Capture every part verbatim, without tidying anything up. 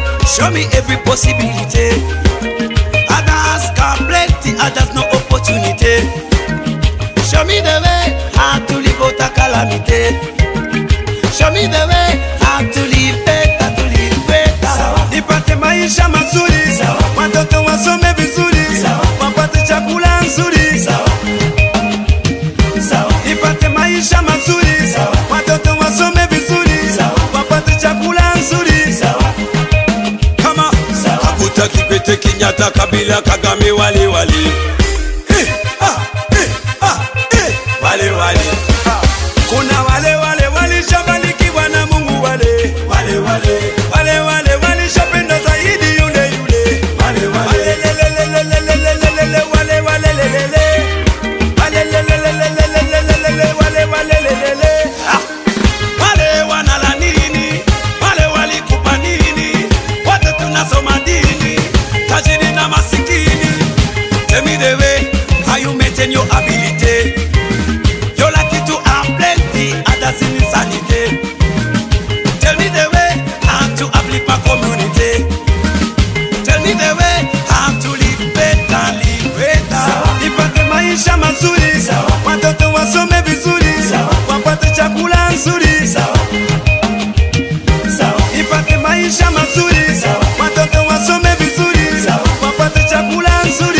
Show me every possibility. Others got plenty, others no opportunity. Show me the way how to live out a calamity. Show me the way how to live better, to live better. Nipate maisha mazuri, watoto wasome vizuri, wapate chakula nzuri. Nipate maisha mazuri, watoto wasome vizuri, wapate chakula nzuri. Kama hakutaki pete Kenyatta Kabila Kagame wale wale. Eh, ah, eh, ah, eh, wale wale. Kuna wale wale walishabarikiwa na Mungu wale. Wale wale. Wale wale walishapenda zaidi yule yule. Wale wale. Lelelelelelelelele wale wale lelele. Wale lelelelelelelele wale wale lelele. Wale wanala nini? Wale walikupa nini? Wote tunasoma dini. Tajiri na masikini. Tell me the way how you maintain your ability. You're lucky to have plenty, others in insanity. Tell me the way how to uplift my community. Tell me the way how to live better, live better. Nipate maisha mazuri, watoto wasome vizuri, wapate chakula nzuri. Nipate maisha mazuri, watoto wasome vizuri, wapate chakula nzuri.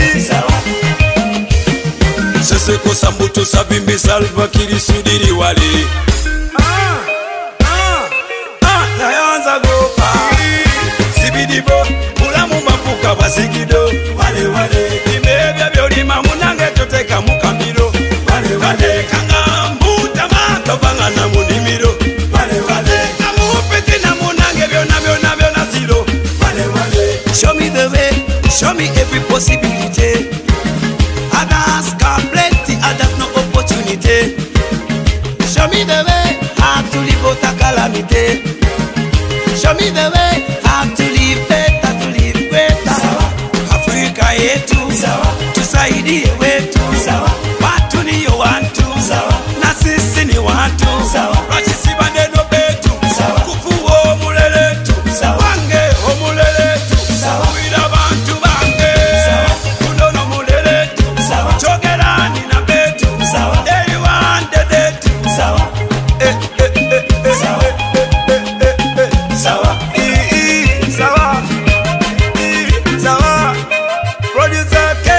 Sese kosa mbuto sabimbi Salva Kiir sudiri wali. Ah, ah, ah, nayanza gopa. Sibidibo, mulamu mapuka basigido. Wale wale, imebya byolima munange toteka mukambiro. Wale wale, kanga mbuta mato banga na munimiro. Wale wale, kamupiti na munange byona byona byona zero. Wale wale, show me the way, show me every possibility. Others got plenty, others no opportunity. Show me the way how to live out a calamity. Show me the way how to live better, to live better. Afrika yetu, tusaidie wetu. Watu niyo wantu, na sisi ni watu. Rachisi bandeno betu, kufuo muleletu. Wange o muleletu, uida bantu bange. Kunono muleletu, chogerani na betu. They want the detu. Eh, eh, eh, eh, eh, eh, eh, eh, eh. Sawa, eh, eh, sawa, eh, sawa. Producer K.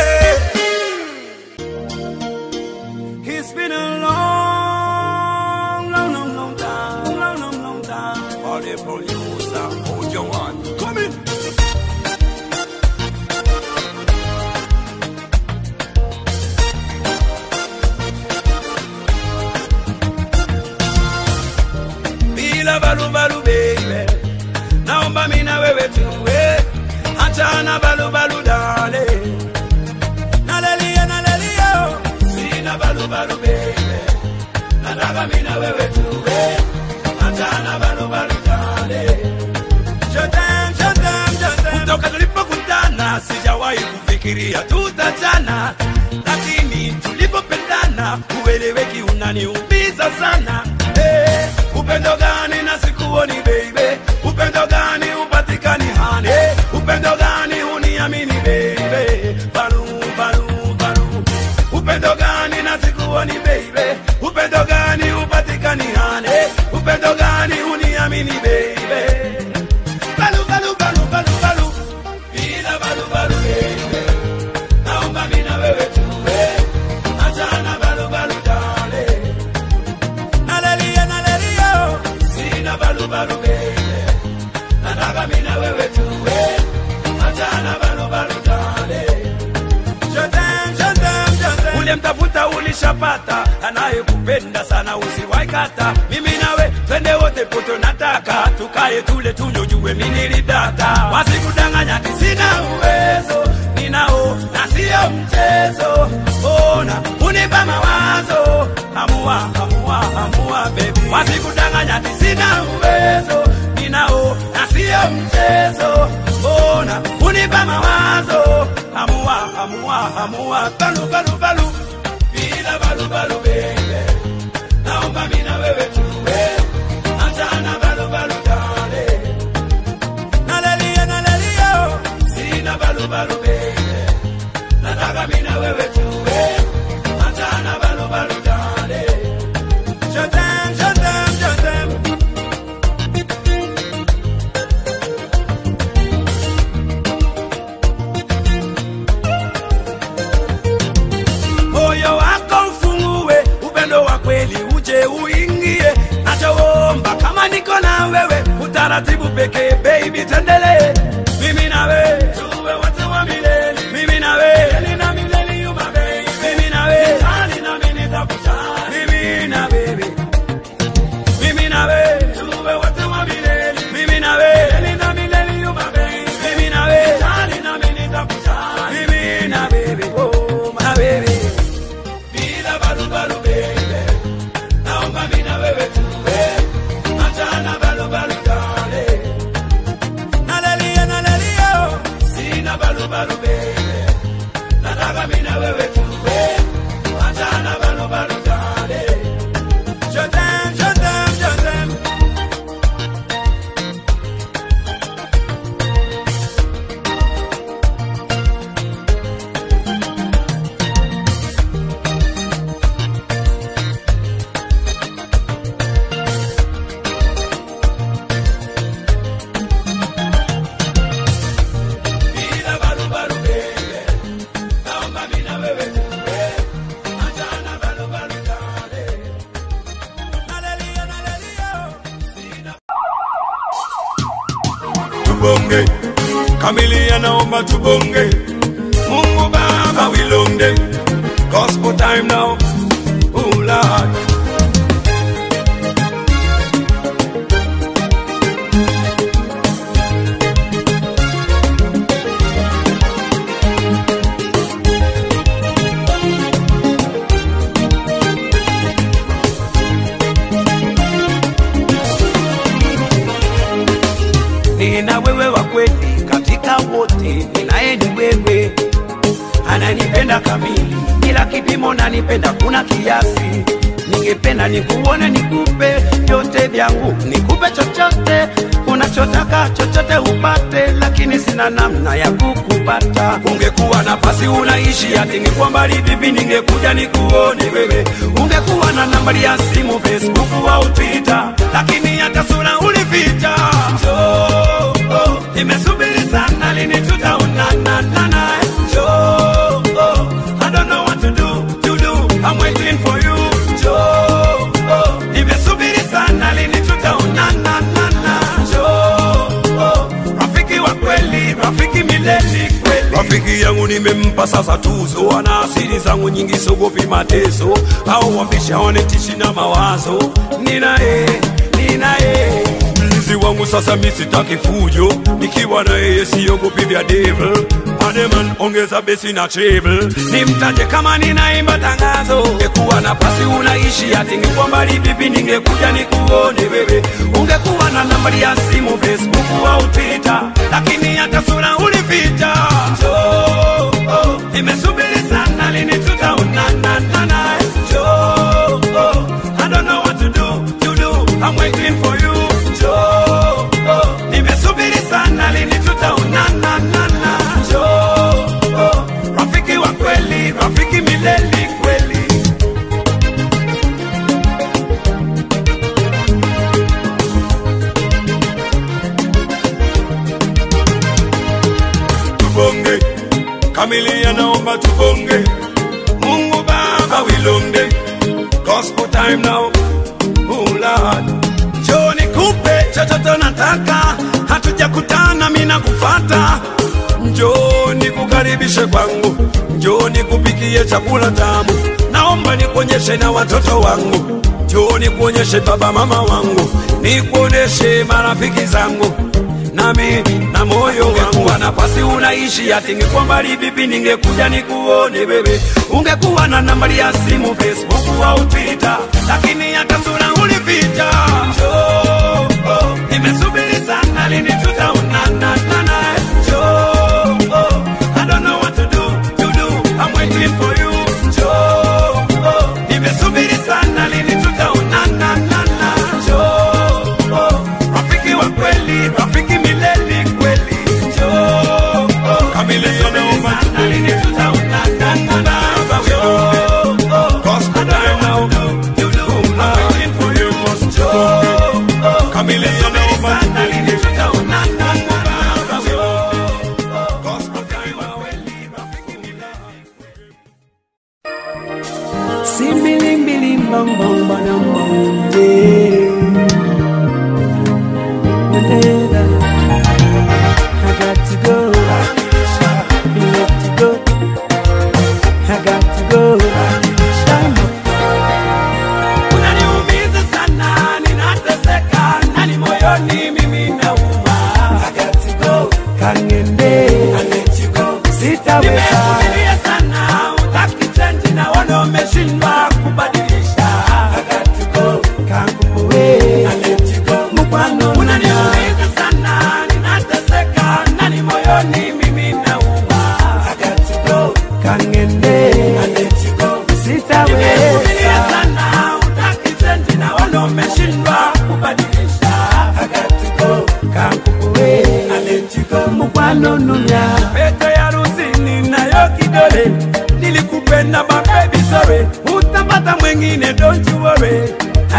It's been a long, long, long, long time, long, long, long time. All the producer, hold your one. Come in. Bila balu balu baby, naomba mina wewe tuwe, achana balu balu dale. Nalelia nalelia, sina balu balu baby, nataka mina wewe tuwe, achana balu balu dale. Jotem jotem jotem, kutoka tulipokutana sijawahi kufikiria tutachana, lakini tulipopendana ueleweki unaniumiza sana. Hey, upendo gani na sikuoni baby, upendo gani upatikani hani, upendo gani uniamini baby, balu balu balu. Upendo gani na sikuoni baby, upendo gani upatikani hani, upendo gani uniamini baby. Balu balu balu balu balu, bila balu balu baby, naomba mina wewe tuwe, achana balu balu dale. Nalelia nalelia, sina balu balu baby, nataka mina wewe tuwe, achana balu balu dale. Jotem jotem jotem, kutoka tulipokutana sijawahi kufikiria tutachana, lakini tulipopendana ueleweki unaniumiza sana. Hey, upendo gani na sikuoni baby, upendo gani upatikani hani, upendo gani uniamini baby. Balu balu balu balu balu, bila balu balu baby, naomba mina wewe tuwe, achana balu balu dale. Nalelia nalelia, sina balu balu baby, nataka mina wewe tuwe, achana balu balu dale. Jotem jotem jotem, ule mtafuta ulishapata, anayekupenda sana usiwaikata. Mimi nawe twende wote poto, nataka tukae tule tunywe jue mimi nilidata. Wasikudanganya sina uwezo, ninao na sio mchezo. Ona unipa mawazo, amua amua amua baby. Wasikudanganya sina uwezo, ninao na sio mchezo. Ona unipa mawazo, amua amua amua. Balu balu balu, bila balu balu baby, naomba mina wewe tuwe, achana balu balu dale. Nalelia balu balu baby, nataka mimi na wewe tuwe, achana balu balu dale. Shotem, shotem, shotem. Moyo wako ufungue, upendo wa kweli uje uingie. Nachoomba kama niko na wewe, utaratibu pekee baby tendele. Mimi na wewe tuwe wote wa milele. Mimi na wewe milele na milele you my baby. Mimi na wewe hali na mimi nitakujali. Mimi na baby. Mimi na wewe tuwe wote wa milele. Mimi na wewe milele na milele you my baby. Mimi na wewe hali na mimi nitakujali. Mimi na baby, oh my baby. Bila balu balu baby, naomba mimi na wewe tuwe, achana balu balu dale. Nalalia nalalia, sina balu balu baby, nataka mimi na wewe tuwe, achana balu balu dale. Shotem, shotem, shotem. Bila balu balu baby, naomba mimi na wewe tuwe, achana balu balu dale. Nalalia nalalia, sina tubonge, Kamilia naomba tubonge. Mungu Baba wilonde, gospel time now, oh Lord. Nina wewe wa kweli katika wote, ninaye ni wewe, ananipenda kamili bila kipimo, nanipenda kuna kiasi. Ningependa nikuone, nikupe vyote vyangu, nikupe chochote unachotaka, chochote upate, lakini sina namna ya kukupata. Ungekuwa nafasi unaishi ati ningekuwa mbali vipi, ningekuja nikuone wewe. Ungekuwa na nambari ya simu, Facebook au Twitter, lakini hata sura ulificha. Oh, oh, nimesubiri sana, lini tutaonana nana. Oh, oh, I don't know what to do, to do, I'm waiting for you. Oh, oh, nimesubiri sana, lini tutaonana nana. Oh, oh, rafiki wa kweli, rafiki milele kweli. Rafiki yangu nimempa sasa tuzo, ana asili zangu nyingi, sogopi mateso au wambisha wanetishi na mawazo. Ninae, ninae mlinzi wangu sasa, mimi sitaki fujo, nikiwa na yeye siogopi vya devil. Ademan ongeza besi na treble, nimtaje kama ninaimba tangazo. Ungekuwa nafasi unaishi ati ningekuwa mbali vipi, ningekuja nikuone wewe. Ungekuwa na nambari ya simu, Facebook au Twitter, lakini hata sura ulificha. Oh, oh, nimesubiri sana, lini tutaonana nana. Oh, oh, I don't know what to do, to do, I'm waiting for you. Oh, oh, nimesubiri sana, lini tutaonana nana. Oh, oh, rafiki wa kweli, rafiki milele kweli. Tubonge, Kamilia naomba tubonge. Mungu Baba wilonde, gospel time now, oh Lord. Njoo nikupe chochote nataka, hatujakutana mimi nakufata. Njoo nikukaribishe kwangu, njoo nikupikie chakula tamu, naomba nikuonyeshe na watoto wangu. Njoo nikuonyeshe baba mama wangu, nikuoneshe marafiki zangu, nami na moyo wangu. Nafasi unaishi ati ningekuwa mbali vipi, ningekuja nikuone wewe. Ungekuwa na nambari ya simu, Facebook au Twitter, lakini hata sura ulificha. Oh, oh, nimesubiri sana, lini tutaonana nana. Oh, oh, I don't know what to do, to do, I'm waiting for you. Oh, oh, nimesubiri sana, lini tutaonana nana. Oh, oh, rafiki wa kweli, rafiki milele kweli. Oh, oh, Kamilia kangende, I let you go. sitaweza. Nimekuvumilia sana, utaki change na wana umeshindwa kubadilisha. I got to go. Kangupoe, I let you go. mukwano Unaniumiza sana, ninateseka ndani moyoni mimi nauma. I got to go. kangende, I let you go. sitaweza. Nimekuvumilia sana, utaki change na wana umeshindwa kubadilisha. I got to go. Kangupoe, I let you go. mukwano nunya. Pete ya rusini nayo kidole, nilikupenda my baby sorry, utapata mwengine don't you worry.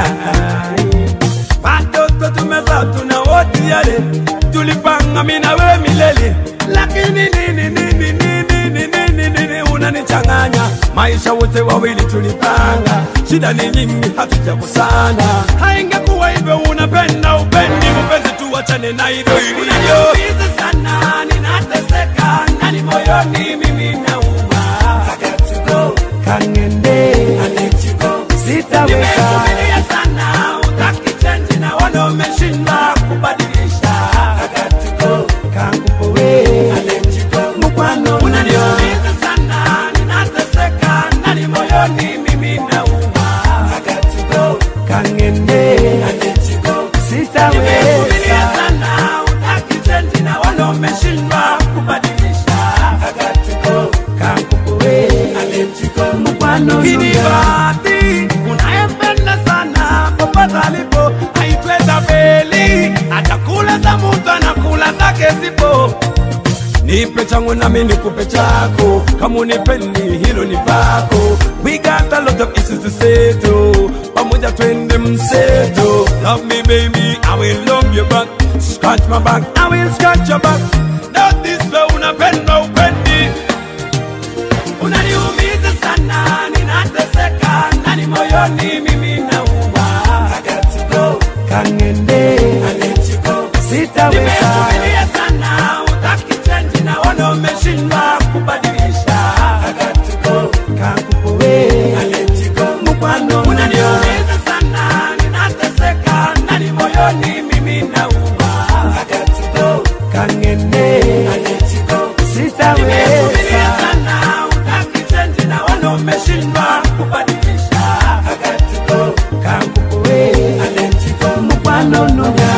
Watoto tumezaa tuna wote yale, tulipanga mimi na wewe milele, lakini nini nini nini nini nini unanichanganya. Maisha wote wawili tulipanga, shida ni nyingi hatujakusana. Haingekuwa hivyo unapenda upendi mpenzi, tuachane na hivyo hivyo. Unaniumiza sana, ninateseka ndani moyoni mimi nauma. I got to go. Kangende, I let you go. sitaweza. Nimekuvumilia sana, utaki change na wana umeshindwa kubadilisha. I got to go. Kangupoe, I let you go. mukwano nunya. Unaniumiza sana, ninateseka ndani moyoni mimi nauma. I got to go. Kangende, I let you go. Nimekuvumilia sitaweza. sana, utaki change na wana umeshindwa kubadilisha. I got to go. Kangupoe, I let you go. mukwano Hii ni nunya. bahati unayempenda sana, popote alipo haitweza feli. Atakula za mtu anakula zake zipo. Nipe changu nami nikupe chako, kama unipendi hilo ni pako. We got a lot of issues to settle, pamoja twende mseto. Love me baby, I will love you back. Scratch my back, I will scratch your back. Not this way unapenda upendi. Unaniumiza sana, ninateseka ndani moyoni mimi nauma. I got to go. Kangende, I let you go. sitaweza. Nimekuvumilia sana, utaki change na wana umeshindwa kubadilisha. I got to go. Kangupoe, I let you go. mukwano nunya. Unaniumiza sana, ninateseka ndani moyoni mimi nauma. I got to go. Kangende, I let you go. Nimekuvumilia sitaweza. sana, utaki change na wana umeshindwa kubadilisha. I got to go. Kangupoe, I let you go. mukwano nunya.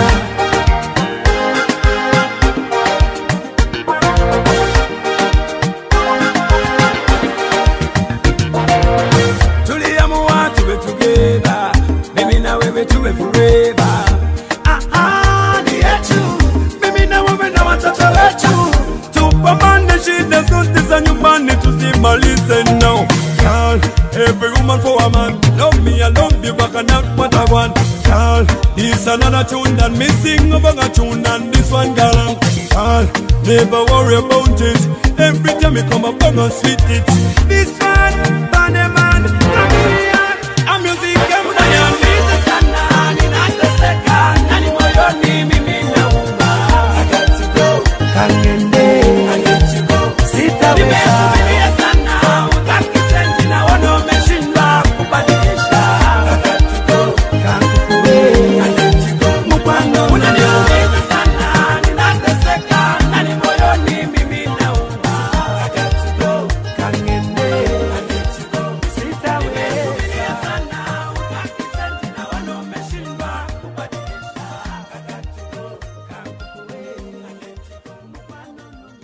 Tuliamua tuwe together, mimi na wewe tuwe forever. Ah ah, ni yetu, mimi na wewe na watoto wetu. Tupambane shida zote za nyumbani tusimalize now. Girl, every woman for a man. Love me, I love you, but I not what I want. Girl, this another tune that me sing about a tune and this one girl. Girl, never worry about it. Every time you come up, I'm gonna sweet it. This one, Bunny Man, I'm music, I'm unaniumiza sana, ninateseka ndani moyoni mimi nauma. I got to go. Kangende, I let you go. sitaweza. Nimekuvumilia sana, utaki change na wana umeshindwa kubadilisha. I got to go. Kangupoe, I let you go. mukwano nunya. Unaniumiza sana, ninateseka ndani moyoni mimi nauma. I got to go. Kangende, I let you go. sitaweza. Nimekuvumilia sana, utaki change na wana umeshindwa kubadilisha. I got to go. Kangupoe, I let you go. mukwano nunya.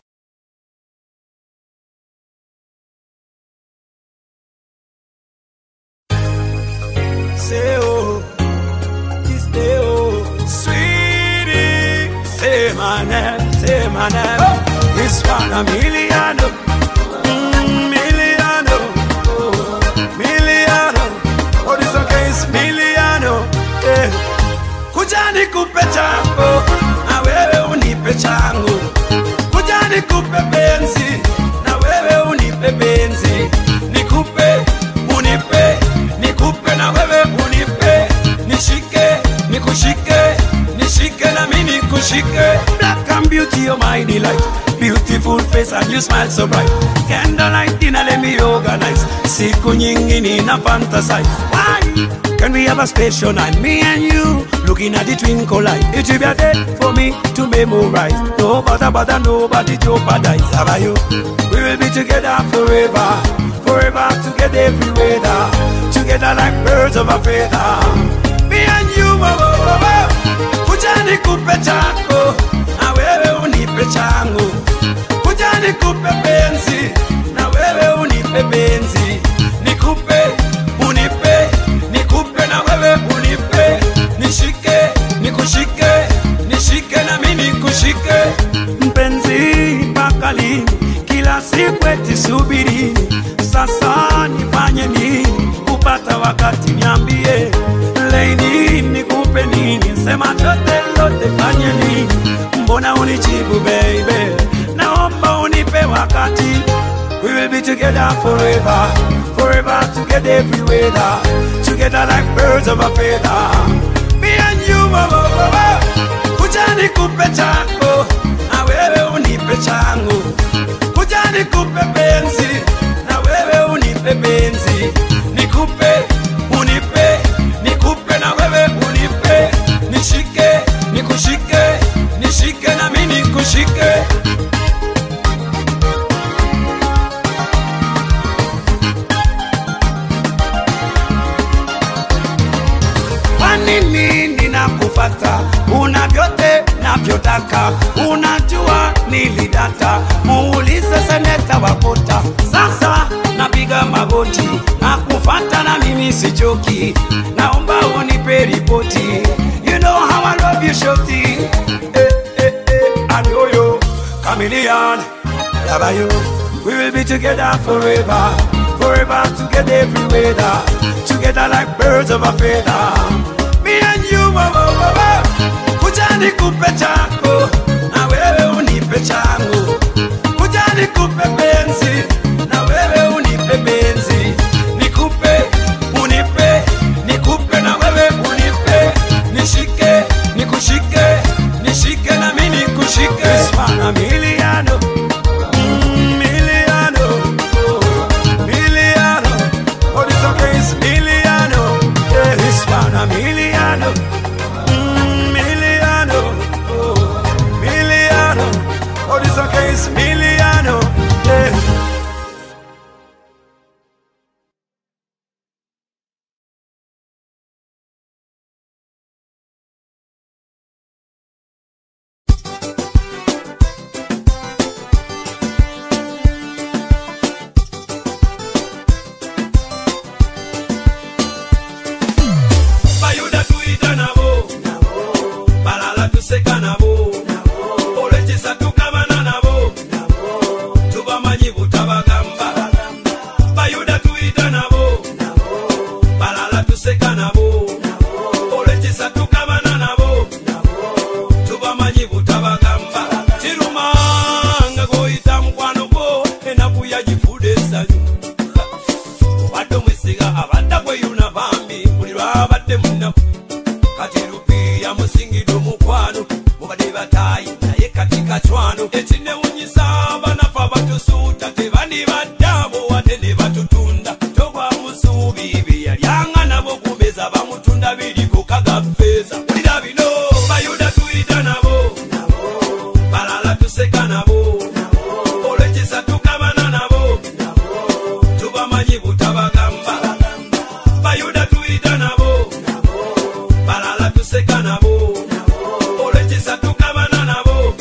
Say oh, this day oh, sweetie, say my name, say my name. Oh. It's one a million, mm, million, oh, million. Oh, this okay is million, eh. Kuja nikupe changu, na wewe unipe changu. Kuja nikupe benzi, na wewe unipe benzi. Nikupe, unipe, nikupe na wewe unipe. Nishike, nikushike, nishike na mimi nikushike. Black and beauty, you're my delight. Beautiful face and you smile so bright. Candlelight dinner, let me organize. Siku nyingi nina fantasize. Why? Can we have a special night? Me and you. looking at the twinkle light. It will be a day for me to memorize. No bother, bother, nobody jeopardize. How about you? We will be together forever, forever together every weather, together like birds of a feather. Me and you, oh, oh, oh. Kujani kupe chako, na wewe unipe changu. Kujani kupe penzi, na wewe unipe penzi. Nikupe, unipe, nikupe na wewe unipe. Nishike, nikushike, nishike na mimi nikushike. Mpenzi mpaka lini, kila siku eti subiri. Sasa nifanye nini, kupata wakati niambie. Lady nikupe nini, sema chote lote fanye nini. Mbona unijibu baby, naomba unipe wakati. We will be together forever, forever together every weather, together like birds of a feather. Me and you, oh, oh, oh. Kujani kupe chako, na wewe unipe changu. Kujani kupe penzi, na wewe unipe penzi. Nikupe, unipe, nikupe na wewe unipe. Nishike, nikushike, nishike na mimi nikushike. Nini ninakufata, una vyote navyotaka. Unajua nilidata, muulize seneta Wapota. Sasa napiga magoti, nakufata na mimi sichoki. Naomba unipe ripoti, you know how I love you shorty. Eh, eh, eh, I know you, chameleon, love you. We will be together forever, forever together every weather, together like birds of a feather. Me and you, oh, oh, oh, oh. Kujani kupe chako, na wewe unipe changu. Kujani kupe penzi, na wewe unipe penzi. Nikupe, unipe, nikupe na wewe unipe. Nishike, nikushike, nishike na mimi nikushike. Hispana miliano, mm, miliano, oh, miliano. Oh, this okay is miliano, yeah, Hispana miliano. Mm, miliano, oh, miliano. Oh, this okay is miliano, yeah. Bayuda tuita nabo, balala tuseka nabo, olechisa tukabana nabo, tubamanyi butabagamba. Bayuda tuita nabo, balala tuseka nabo, olechisa tukabana nabo, tubamanyi butabagamba. Tirumanga goita mukwano gwo, enaku yagifude essanyu. Obadde omwesiga abadda kweyuna bambi, buli lwabadde munaku. Kati rupiya musingidde omukwano, mubadde bataayi naye kati kacwano. Ekinewunyisa abanafa batusuuta, tebandibadde abo wadde ne batutunda. Togwa musuubi bye yalyanga nabo kumeza, bamutunda biriko kaga ffeeza. Wulira bino, Bayuda tuyita nabo, balala tuseka nabo, olw'ekisa tukabana nabo, tubamanyi butabagamba. Bayuda tuyita nabo, balala tuseka nabo, olw'ekisa tukabana nabo,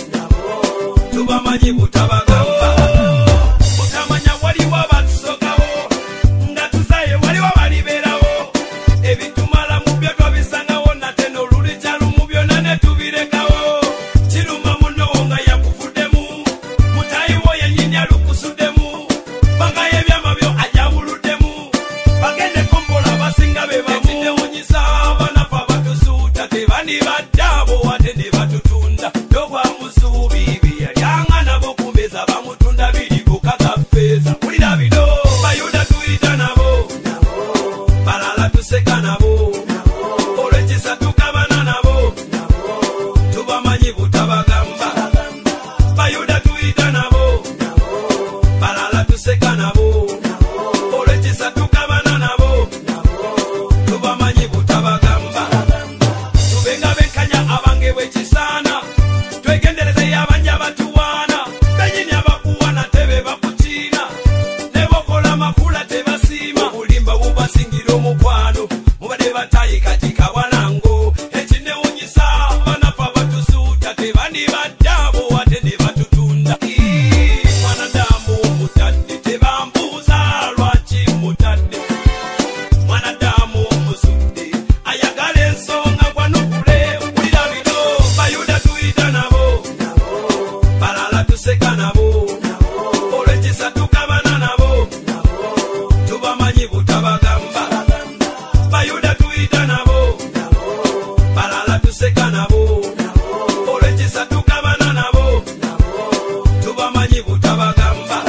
tubamanyi butabagamba. Mutamanya waliwo abatusokawo, nga tuzaye waliwo baliberawo. Ebitumala mu byo twabisangawo, nate n'olulija lumu byonna ne tubirekawo. Kiruma muno nga yakuvuddemu, mutayi wo yennyini alukusuddemu. Bangayo ebyama byo ajabuluddemu, bagende kombola basinga be bamu. Ekinewunyisa abanafa batusuuta, tebandibadde abo wadde ne batutunda. Togwa musuubi bye yalyanga nabo kumeza, bamutunda biriko kaga ffeeza. Wulira bino, Bayuda tuyita nabo, balala tuseka nabo, olw'ekisa tukabana nabo, tubamanyi butabagamba. Bayuda tuyita nabo, balala tuseka nabo, olw'ekisa tukabana nabo, tubamanyi butabagamba. Tubenga balala tuseka nabo olwekisa tukabana nabo tubamanyi butabagamba bayuda tuyita nabo balala tuseka nabo olwekisa tukabana nabo tubamanyi butabagamba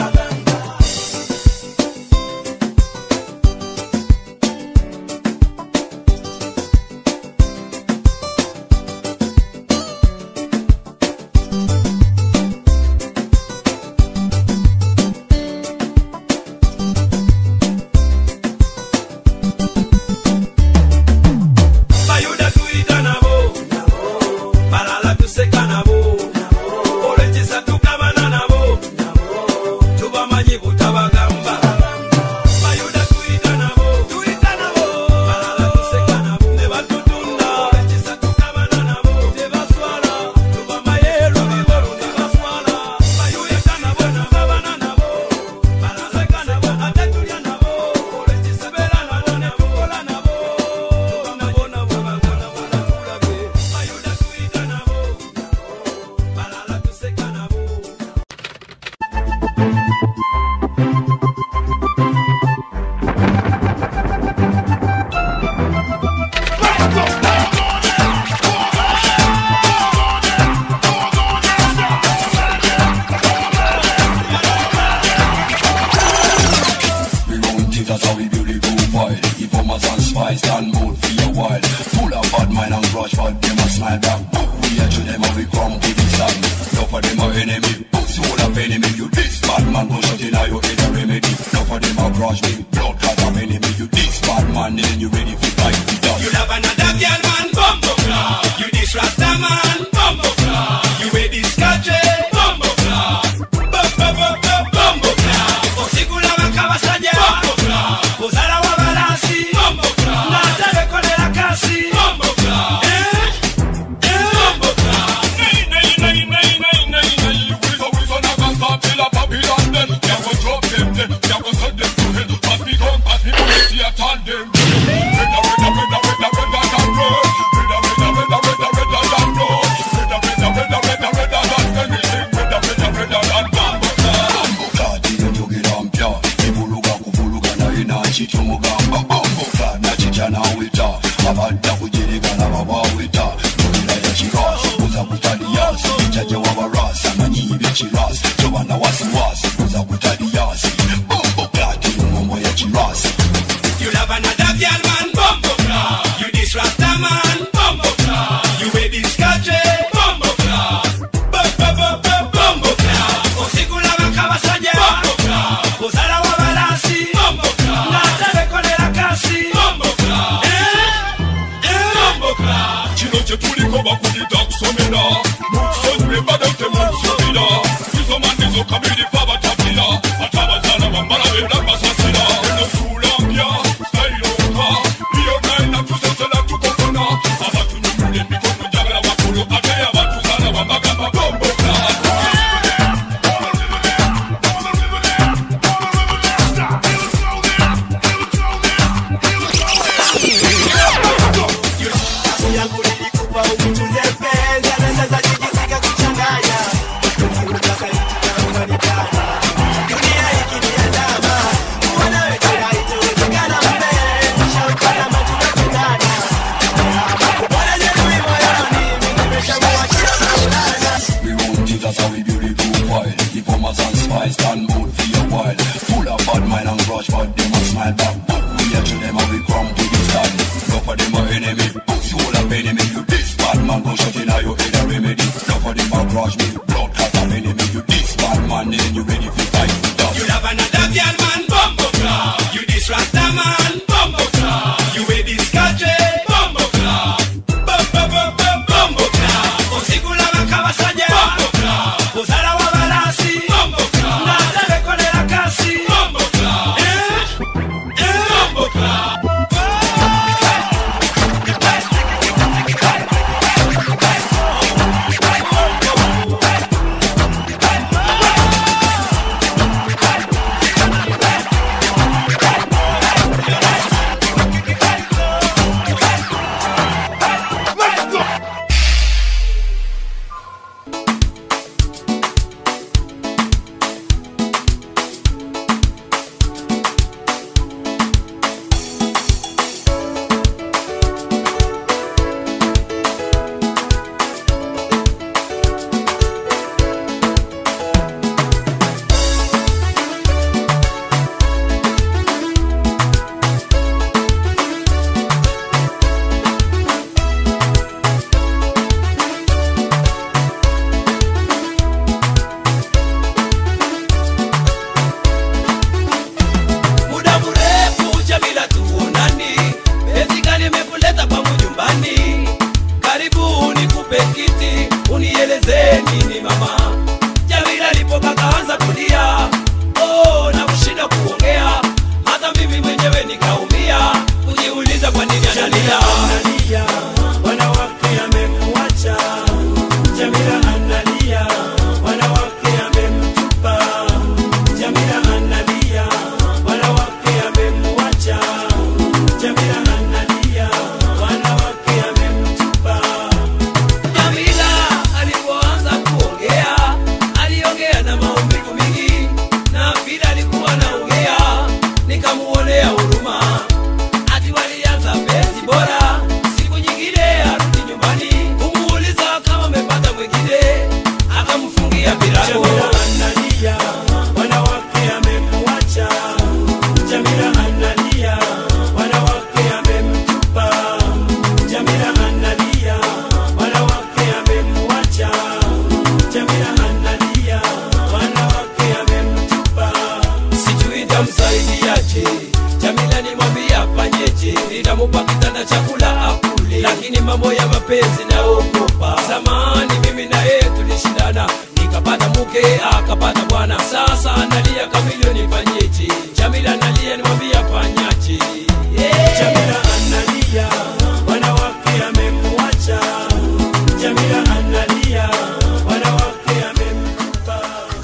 Jamila Jamila analia, wanawake amemwacha. Jamila analia, wanawake amemtupa. Jamila analia, wanawake amemwacha. Jamila analia, wanawake amemtupa. Sijui nitamsaidiaje, Jamila nimwambia afanyeje. Nitamupa kitanda chakula akule, lakini mambo ya mapenzi naogopa. Zamani mimi na yeye tulishindana, nikapata mke akapata bwana. Sasa analia Kamilio nifanyeje? Jamila analia nimwambia afanyaje? Yeah. Jamila analia, wanawake amemwacha. Jamila analia, wanawake amemtupa.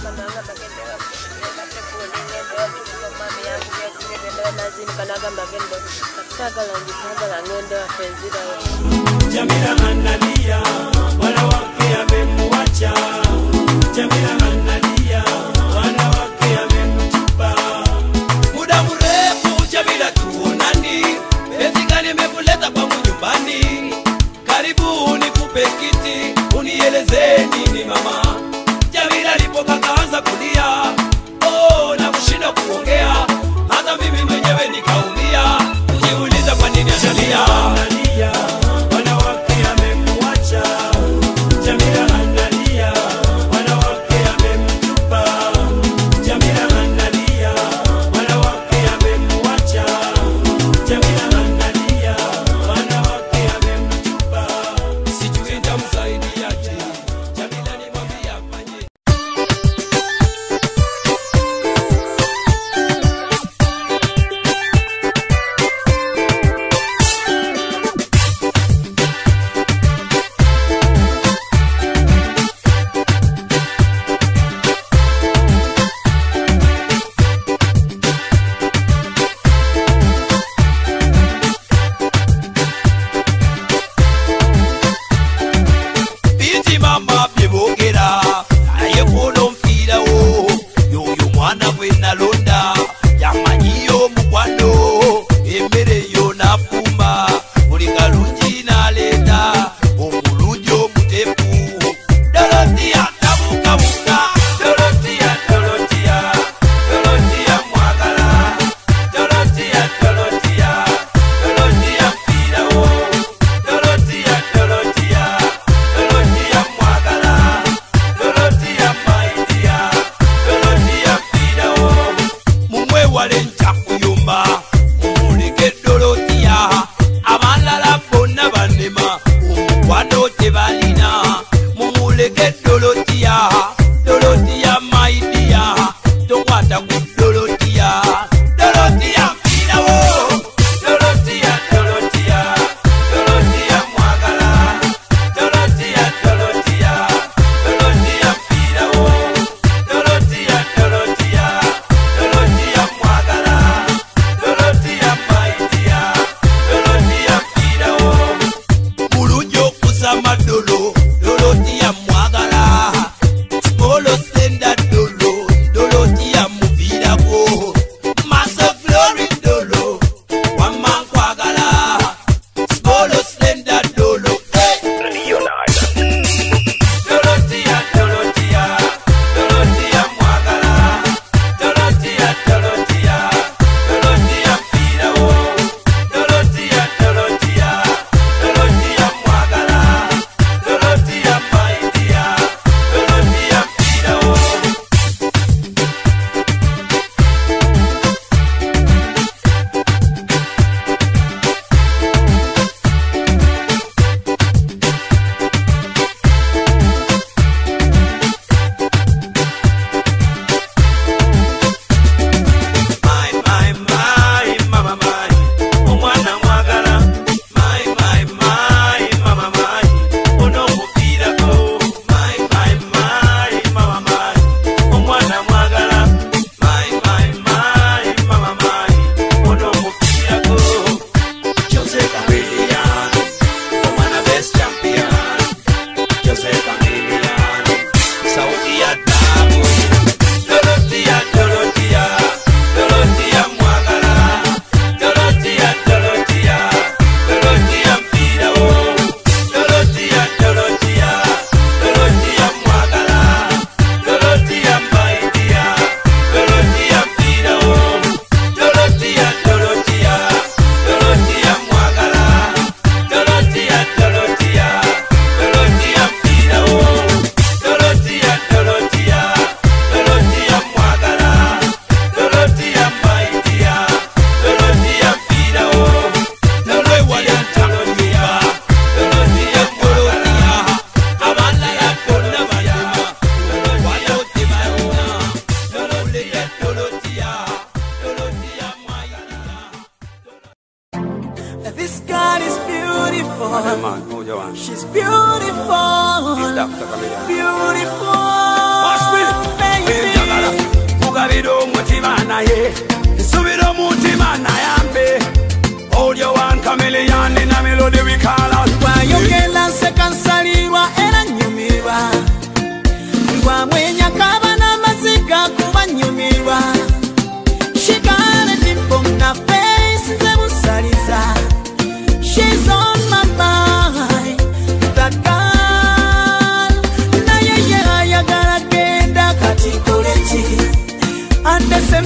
Jamila analia, wanawake amemwacha. Jamila analia, wanawake amemtupa. Muda mrefu Jamila tuonani, penzi gani imekuleta kwangu nyumbani? Karibu nikupe kiti, unieleze nini mama. Jamila alipoka kaanza kulia, oh na kushinda kuongea. Hata mimi mwenyewe nikaumia, kujiuliza kwa nini analia. Analia, wanawake amemwacha. Jamila analia, wanawake amemtupa. Jamila analia, wanawake amemwacha. Jamila analia, wanawake amemtupa. Sijui nitamsaidiaje, Jamila nimwambia afanyeje.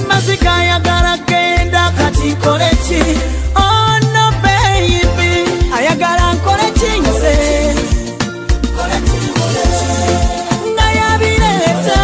mazika ayagala genda kati nkole ki? Oh no baby, ayagala nkole ki nze? Nga yabireeta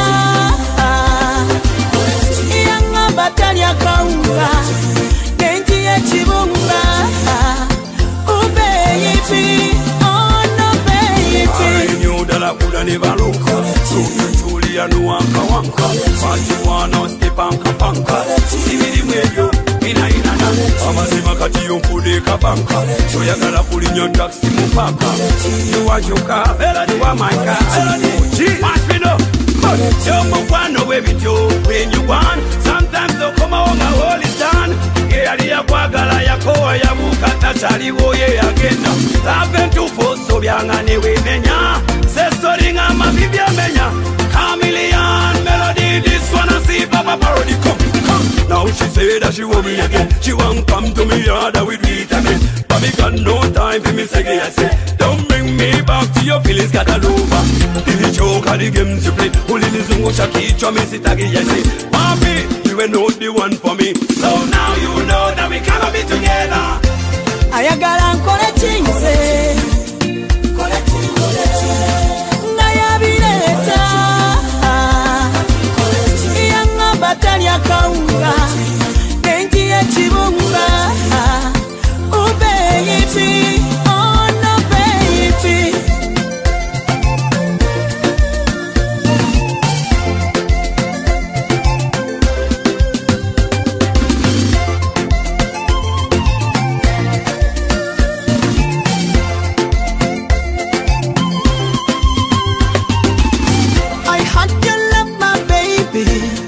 yaŋŋamba talya kawunga nenjiya ekibumba. Oh baby, oh no baby. Nyo dala kuda ne baluka Julia nuwanka wanka Majiwana stepanka panka Sibiri mwebyo ina inana Amazima kati yonkude kabanka Soyagala kulinyo taxi mupaka Yuwajuka Bela diwa maika Match me no Yo mukwano webityo When you want Sometimes so koma wonga all is done Yali ya kwagala ya kowa ya mukata Chaliwo ye agenda Lave tufo so byangane wemenya Sesori nga mabibya menya Chameleon melody this one I see Papa parody come come Now she say that she want me again She won't come to me harder with vitamin But me got no time for me say I say Don't bring me back to your feelings got all over The joke of the games you play Uli nizungu shakichwa me sitagi I say Papi, you ain't not the one for me So now you know that we cannot be together Ayagala nkole ki nze? Nga yabireeta yaŋŋamba talya kawunga nenjiya ekibumba. Oh baby, oh no baby. I had to love my baby.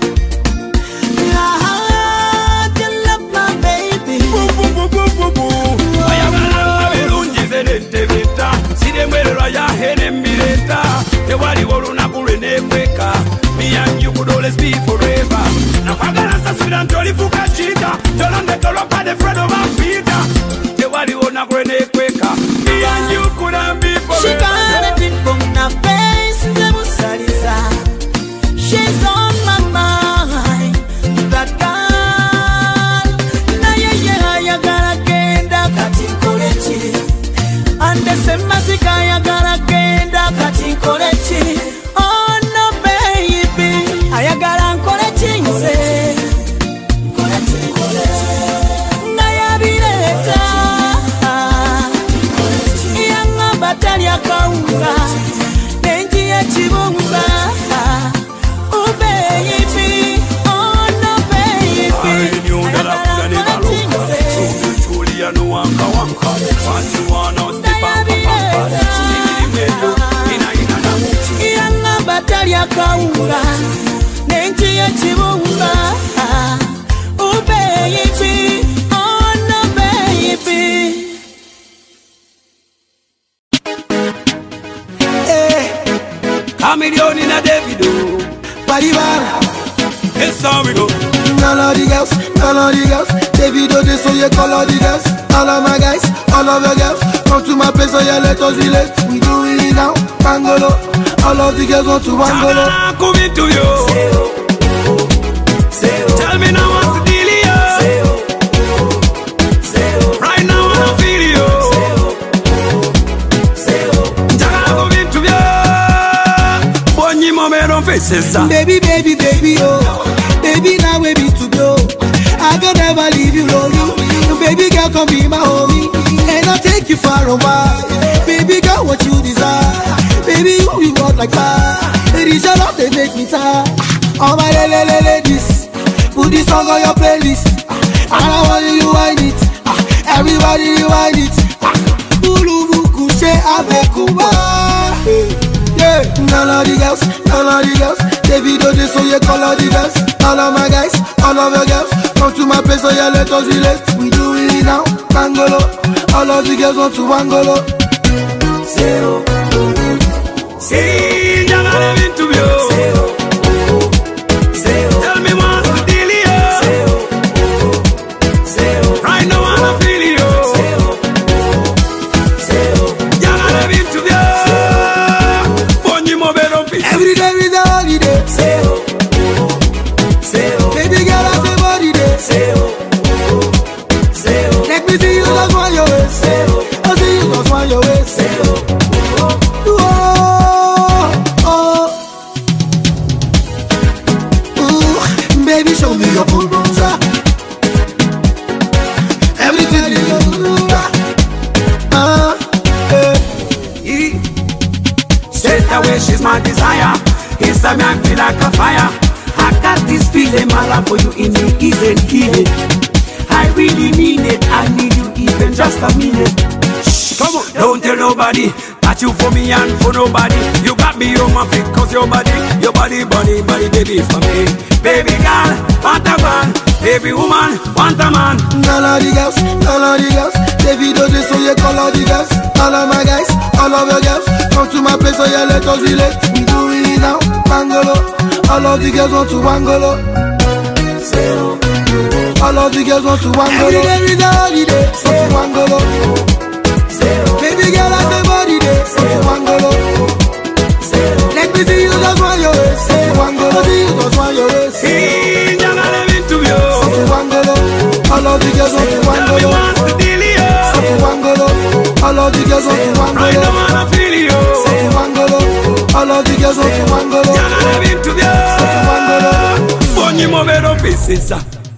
I had to love my baby. Ayagala birungi zedete vita Siremwerera ya hene mbireta Tewali olunaku lwenekweka Me and you could always be forever Nakwagala sasubira ntolifuka chita Tolonde tolopa de Fredo Mafita Tewali olunaku lwenekweka Me and you could be She got forever a dimple on her face, nze musaliza. She's on my mind, that girl. Naye ye ayagala genda kati nkole ki? Andese mazika ayagala genda kati nkole ki? Oh no baby, ayagala nkole ki nze? Nga yabireeta yaŋŋamba talya kawunga nenjiya ekibumba. Oh baby, oh no baby. Nyo dala kuda ne baluka Julia nuwanka wanka Majiwana stepanka panka Sibiri mwebyo ina inana yaŋŋamba talya kawunga nenjiya ekibumba. Oh baby, oh no baby. Chameleon in a Davido Paribara, That's how we go all of the girls, all of the girls. Davido, they so you call all the girls. All of my guys, all of your girls. Come to my place, so yeah, let us relate. We do it now, Bangolo. All of the girls want to Bangolo. Chagala coming to you Tell me now what's the deal here Right now I don't feel you Chagala coming to you Bonyi momero faces Baby, baby, baby, oh. Baby, now we be to go. I can never leave you lonely. Baby girl, come be my homie. And I'll take you far away. Baby girl, what you desire. Baby, you be what like fire. It is your love, they make me tired. All my lele ladies, put this song on your playlist. And I want you to wind it. Everybody you wind it. Ulu buku she avekuba. Yeah, all of the girls, all of the girls. Davido, they so you call all the girls. All of my guys, all of your girls. Come to my place, so yeah, let us relate. We do it now, Bangolo. All of the girls want to Bangolo. Zero. See, Chagala into you Tell me what's the deal here Right now I don't feel you Chagala into you Bonyi momero faces Every day is a holiday. Baby girl, I say Baby, show me your boom boom sa. Everything you do. Ah, eh. Straight away, she's my desire. Inside me, I feel like a fire. I got this feeling, my love for you in me isn't healing. I really mean it. I need you even just a minute. Shh, come on, don't tell nobody. Got you for me and for nobody. You got me on my feet cause your body, your body, body, body, baby for me. Baby girl, want a man. Baby woman, want a man. All of the girls, all of the girls. David Oje, so you call all the girls. All of my guys, all of your girls. Come to my place, so you let us relate. We do it now, Bangolo. All of the girls want to Bangolo. All of the girls want to Bangolo. Every day is a holiday, so to Bangolo. Baby girl, I say body day, so to Bangolo. Let me see you just want your waist, so to Bangolo. See you just want your waist, so to Bangolo. All of the girls want to Bangolo. So to Bangolo. All of the girls want to Bangolo. So to Bangolo. All of the girls want to Bangolo. So to Bangolo. Bonyi movero pieces.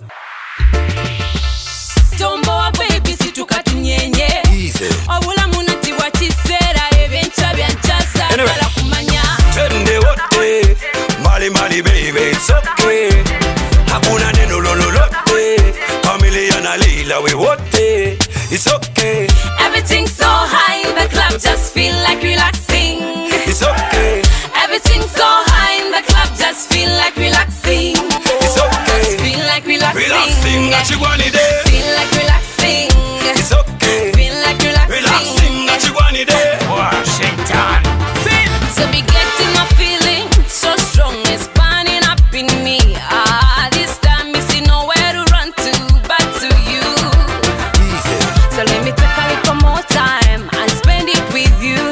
Tomboa baby situkatunyenye. Obula munati wa kisera ebencha byanchasa kala kumanya. Twende wote, mali mali baby, it's okay. Hakuna neno lololote, familia na lila we wote, it's okay. Everything's so high in the club, just feel like relaxing. It's okay. Everything's so high in the club, just feel like relaxing. It's okay. Just feel like relaxing. Relaxing, achigwani de. Feel like relaxing. It's okay. Feel like relaxing. Relaxing, achigwani de. Washington. So be getting my feeling so strong, it's burning up in me. Ah, this time you see nowhere to run to but to you. Easy. So let me take a little more time and spend it with you.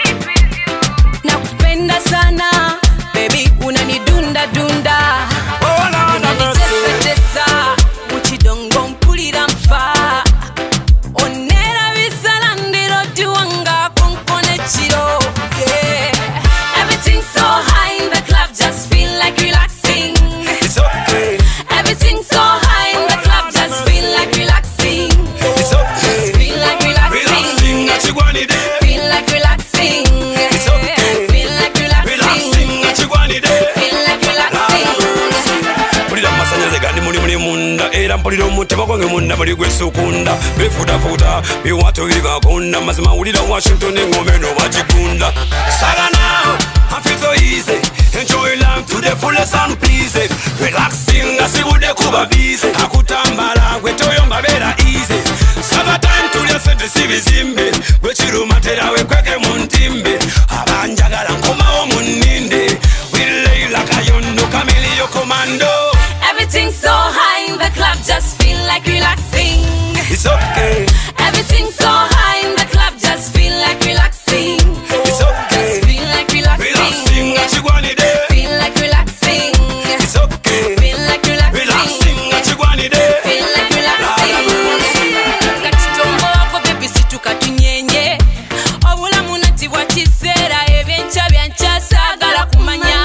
Nakupenda sana, baby, unanidunda dunda. Oh, no, no, no, Unanitesa tesa, muchidongo mpulira mfa. Onera bisala ndiro tiwanga konkone chiro. Yeah. Everything's so high in the club, just feel like relaxing. it's okay. Everything's so high in the club, just feel like relaxing. It's okay. Feel like relaxing. Relaxing, achigwani de. Feel like relaxing. It's okay. Feel like relaxing. Relaxing, achigwani de. Feel like relaxing. Pulira masanyaze gandi muli muli munda era mpulira omutima gwange munda muli gwesukunda bifutafuta biwatulira kunda mazima wulira Washington engome no bagikunda Sarana, I feel so easy enjoy life to the fullest and please relaxing asibude kuba busy akutambala gwetoyo mbabera easy summertime tulya sente sibizimbe bwekirumatera wekweke mu ntimbe abanjagala nkomawo mu nninde wileila kayondo kamiliyo komando. Everything's so high in the club, just feel like relaxing. It's okay. Everything's so high in the club, just feel like relaxing. It's okay. Just feel like relaxing. Relaxing, achigwani de. Feel like relaxing. It's okay. Feel like relaxing. Relaxing, achigwani de. Feel like relaxing. Kachitombo wako baby situkatunyenye. Obula munati wa kisera ebyencha byancha sagala kumanya.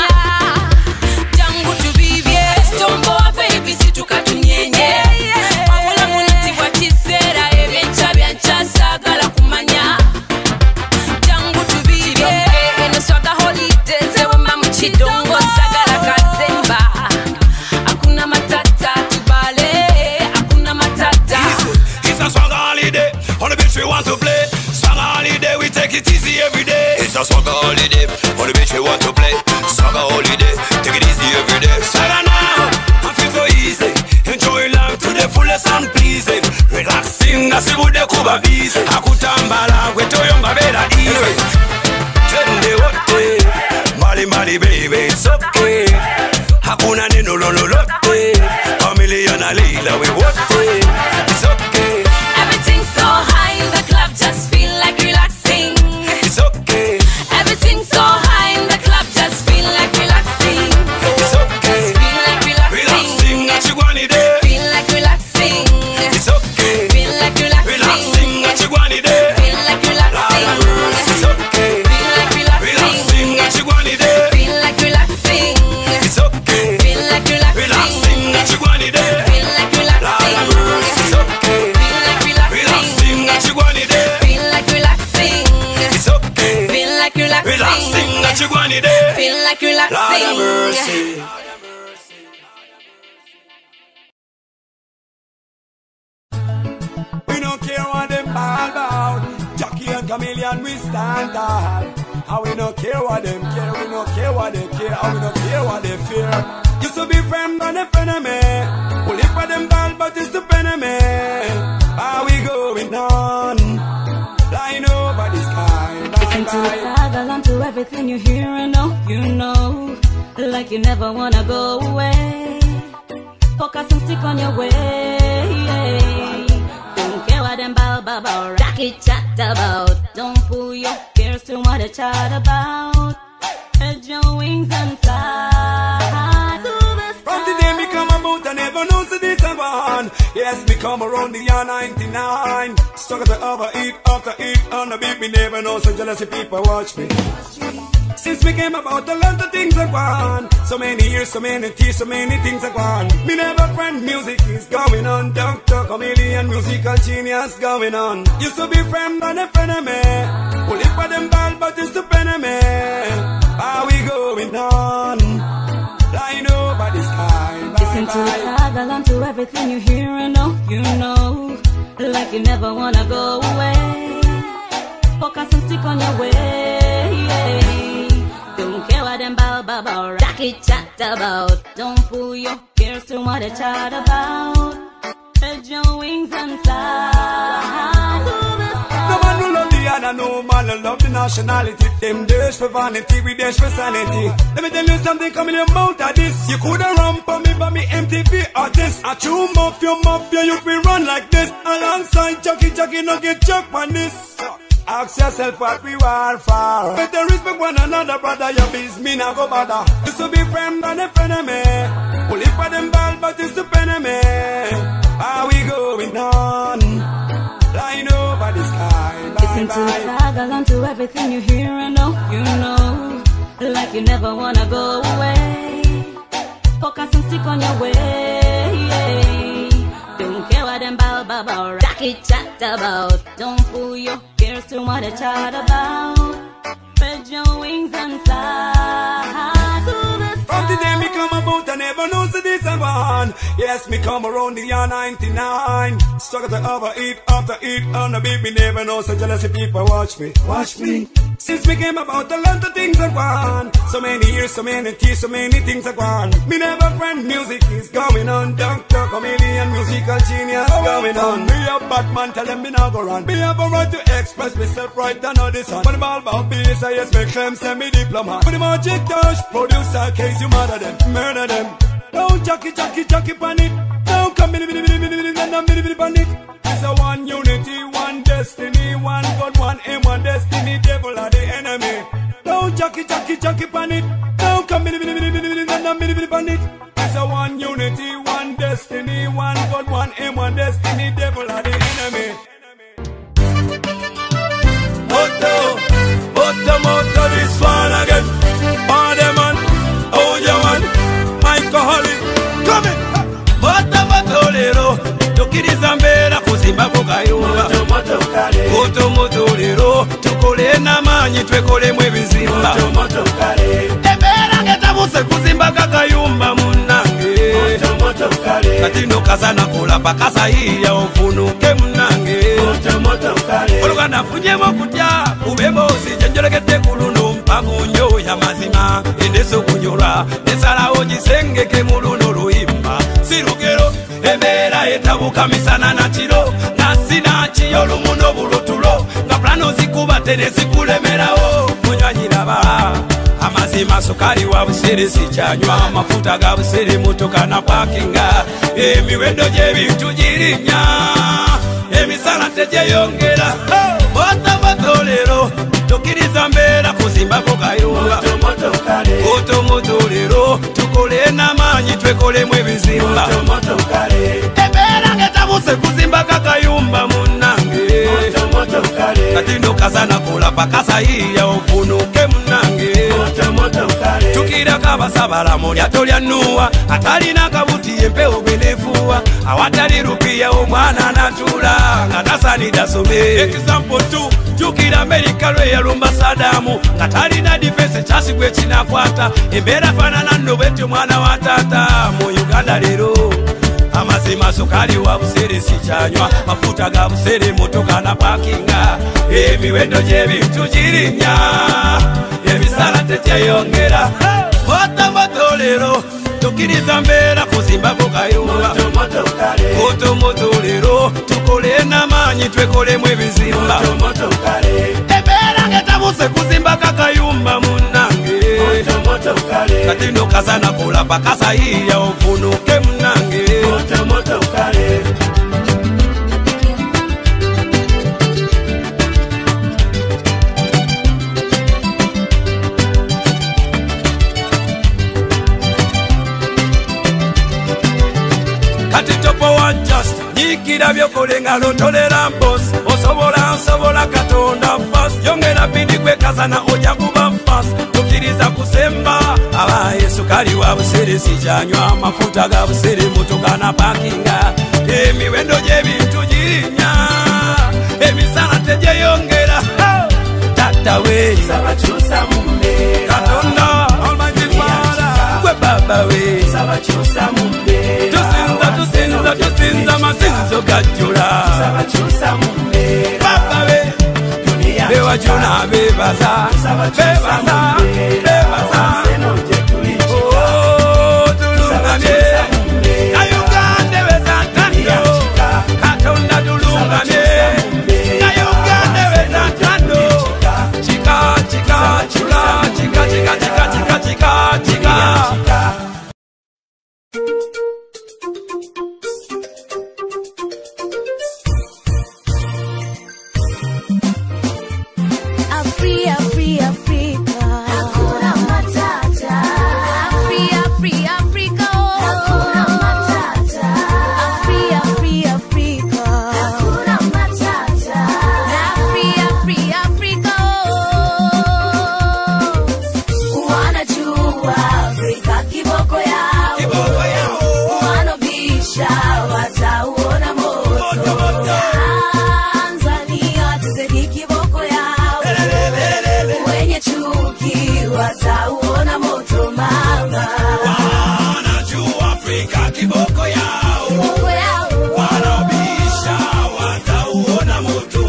Jangu tubibye. Tombo wa baby situkatunyenye. Obula munati wa kisera ebyencha byancha sagala kumanya. Jangu tubibye. Eno swaga holidays ewemba mu kidongo sagala kazemba. Hakuna matata tubale. Hakuna matata. It's a swagger holiday. On the beach we want to play. Swagger holiday, we take it easy every day. It's a swagger holiday. On the beach we want to play. Swagger holiday, take it easy every day. Sarana, I feel so easy. Enjoy life to the fullest and pleasing. Relaxing, asibude kuba busy. Akutambala, gwetoyo mbabera easy. Twende wote, mali mali baby, it's okay. Hakuna neno lololote, familia na lila we wote, it's okay. Everything's so high in the club, just feel like relaxing. It's okay. Everything's so high in the club, just feel like relaxing. It's okay. Just feel like relaxing. Relaxing, achigwani de. Feel like relaxing. It's okay. Feel like relaxing. Relaxing, achigwani de. Feel like relaxing. It's okay. Feel like relaxing. Relaxing, achigwani de. Feel like relaxing. like relaxing. Lord have mercy. We don't care what them ball about. Jackie and Chameleon, we stand tall. And we don't care what them care. We don't care what they care. And we don't care what they fear. Used to be friend and a friend of me. We live for them ball, but it's the enemy. How we going on? Flying over the sky. Listen to the toggle onto everything you hear and know, you know, like you never wanna go away. Focus and stick on your way. Don't care what them bow bow bow, rocket chat about. Don't pull your cares to what they chat about. Spread your wings and fly to the sky. From the day me come about, I never know so this a one. Yes, me come around the year ninety-nine. Struggle to overeat, after eat, on the beat, me never know so jealousy people watch me. Since we came about, a lot of things are gone. So many years, so many tears, so many things are gone. Me never friend, music is going on. Doctor Chameleon, musical genius going on. Used to be friend and a friend of me. Pull it for them ball, but it's the enemy. How we going on? Flying over the sky. Bye, listen to the toggle onto everything you hear and know, you know, like you never wanna go away. Focus and stick on your way. Don't care what them bow bow bow, rocket chat about. Don't pull your cares to what they chat about. Spread your wings and fly to the sky. No man will love the other, no man will love the nationality. Them dash for vanity, we dash for sanity. Let me tell you something coming your mouth of this. You coulda run for me, but me M T V artist. I chew mafia, mafia, you can run like this. Alongside Chucky, Chucky, no get chuck on this. Ask yourself what we war for. Better respect one another, brother. Your biz me now go bother. This will be friend and a friend of me. Pull it for them ball, but it's the enemy. How we going on? Flying over the sky. Bye, listen to the toggle onto everything you hear and know, you know, like you never wanna go away. Focus and stick on your way. Don't care what them bow bow bow, rocket chat about. Don't pull your cares to what they chat about. Spread your wings and fly to the sky. From the day me come about, I never know so this a one. Yes, me come around the year ninety-nine. Struggle to overeat, after eat, on the beat, me never know so jealousy people watch me. Watch me. Since we came about, a lot of things are gone. So many years, so many tears, so many things are gone. Me never friend, music is going on. Doctor Chameleon, musical genius going on. Me a Batman, tell them me now go run. Me have a right to express myself right down on this one. When the ball about peace, I yes, make them send me diploma. When the magic touch, producer case, you murder them, murder them. Don't jockey, jockey, jockey pan it. Don't come, billy, billy, billy, billy, billy, billy, billy, billy, pan it. It's a one unity, one destiny, one God, one aim, one destiny, devil are the enemy. Don't jockey, jockey, jockey pan it. Don't come, billy, billy, billy, billy, billy, billy, billy, billy, pan it. It's a one unity, one destiny, one God, one aim, one destiny, devil are the enemy. Moto, moto, moto, this one again. All them on, oh you want, alcoholic, come in. Moto, moto, lero, tukiriza mbera kuzimba kukayunga. Moto, moto, lero, tukole na manyi twekole mwe bizimba. Ebera ngetabuse kuzimba kakayumba munange. Katino kazana kula pakasa iya ofunuke munange. Oluga nafunyemo kutya ubebozi janjolegete kuluno mpagunyo ya mazima endeso kunyola nesalawo gisengeke muluno luyimba sirugero ebera etabuka misana na kiro nasina kiyo lumuno bulutulo nga plano zikuba tere zikulemerawo munywanyiraba amazima sukali wa busere sichanywa amafuta ga busere motoka na parkinga emiwendo gy'ebintu girinya emisala tegyeyongera bota batolero tukiriza mbera kuzimba kukayunga moto moto lero tukole n'amaanyi twekolemu ebizimba ebera ngetabuse kuzimba kakayumba munange katino kazana kula pakasa iya ofunuke munange tukira kabasabala mulya tolya nuwa atalina kabuti empewo gwenefuwa awatali rupiya omwana natula nga tasanida some example two Jukira Amerika lwe yalumba Sadamu katalina defense chasi gwe kinakwata embeera fanana nno bwetyo mwana wa taata mu Uganda lero amazima sukali wa busere sichanywa mafuta ga busere motoka na parkinga emiwendo gy'ebintu girinya ebisala tekyeyongera moto moto lero tukiriza mbeera kuzimbako kayumba moto moto lero tukole n'amaanyi twekolemu ebizimba embeera ngetabuse kuzimba kakayumba munnange kati no kasana kola pakasayiya ovunuke munnange kati topo wa just nyikira byokole nga lotolera mposi osobola nsobola katonda fast yongera bidi kwekazana oja kuba fast tukiriza kusemba aba Yesu kali wa busere sichanywa mafuta ga busere motoka na parkinga emiwendo gy'ebintu girinya emisana tegyeyongera tata we sabachusa mumbe katonda almighty father gwe baba we sabachusa mumbe tusinza tusinza tusinza masinzo gajula sabachusa mumbe baba we dunia bewa juna bebaza bebaza bebaza oh tulungamye na Uganda beza tando katonda tulungamye na Uganda beza tando chika chika chika chika chika chika chika chika chika Afri, Afri, Africa. Hakuna matata. Afri, Afri, Africa. Hakuna matata. Afri, Afri, Africa. Hakuna matata. Afri, Afri, Africa. Wanajua Afrika kiboko yao. kiboko yao Wanobisha watauona moto. Tanzania tuzedi kiboko yao. Wenye chuki watauona moto mama. wanajua Afrika kiboko yao Kiboko yao. wanabisha watauona moto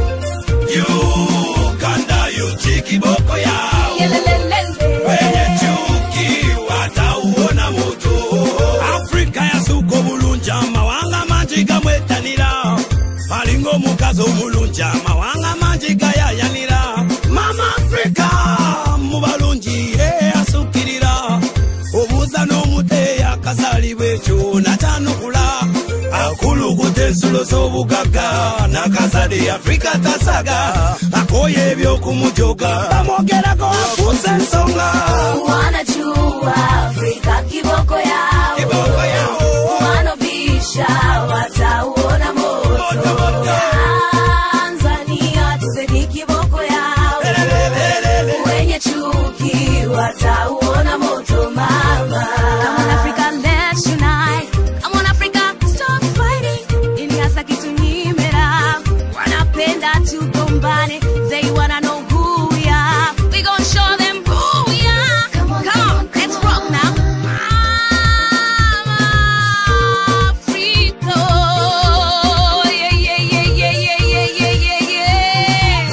Uganda yuchi kiboko yao Yelelelele. wenye chuki watauona moto Afrika yasuko bulungi amawanga mangi gamwetanira alinga omukazi omulungi amawanga mangi gayayanira mama Afrika mu balungi asukirira obuuza n'omuteeya akazaalibwa ekyo natanukula akulukuta ensulo z'obugagga nakazadde Afrika tasaga akoye ebyokumujoga bamwogerako afuusa ensonga Wanajua Afrika kiboko yao. kiboko yao Wanobisha watauona moto. Tanzania tuzedi kiboko yao. Wenye chuki watauona moto mama. Come on Africa, let's unite. Come on Africa, stop fighting. Ili hasa kitu nyimera. Wanapenda tugombane. They wanna know who we are. We gon' show them who we are. Come on, come on, let's rock now. Mama Africa. Yeah, yeah, yeah, yeah, yeah, yeah, yeah, yeah, yeah.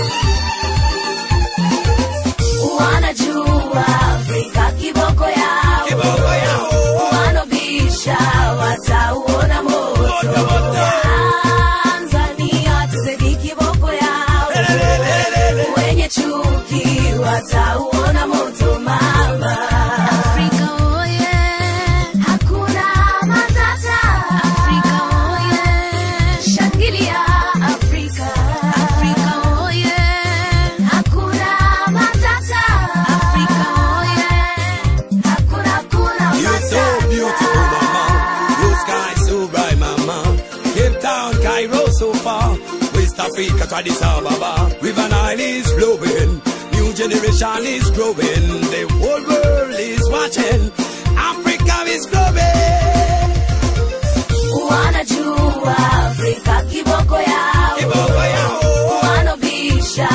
Wanajua Afrika kiboko yao. kiboko yao Wanobisha watauona moto. Tanzania tuzedi kiboko yao. Wenye chuki watauona moto mama. Afrika oye, hakuna matata. Afrika oye, shangilia Afrika. Afrika oye, hakuna matata. Afrika oye, hakuna hakuna You're so beautiful, mama. Your sky so bright, mama. Cape Town, Cairo, so far. West Africa, to Addis Ababa. River Nile is flowing. New generation is growing. The whole world is watching. Africa is growing. Wanajua Afrika kiboko yao. Kiboko yao. Wanobisha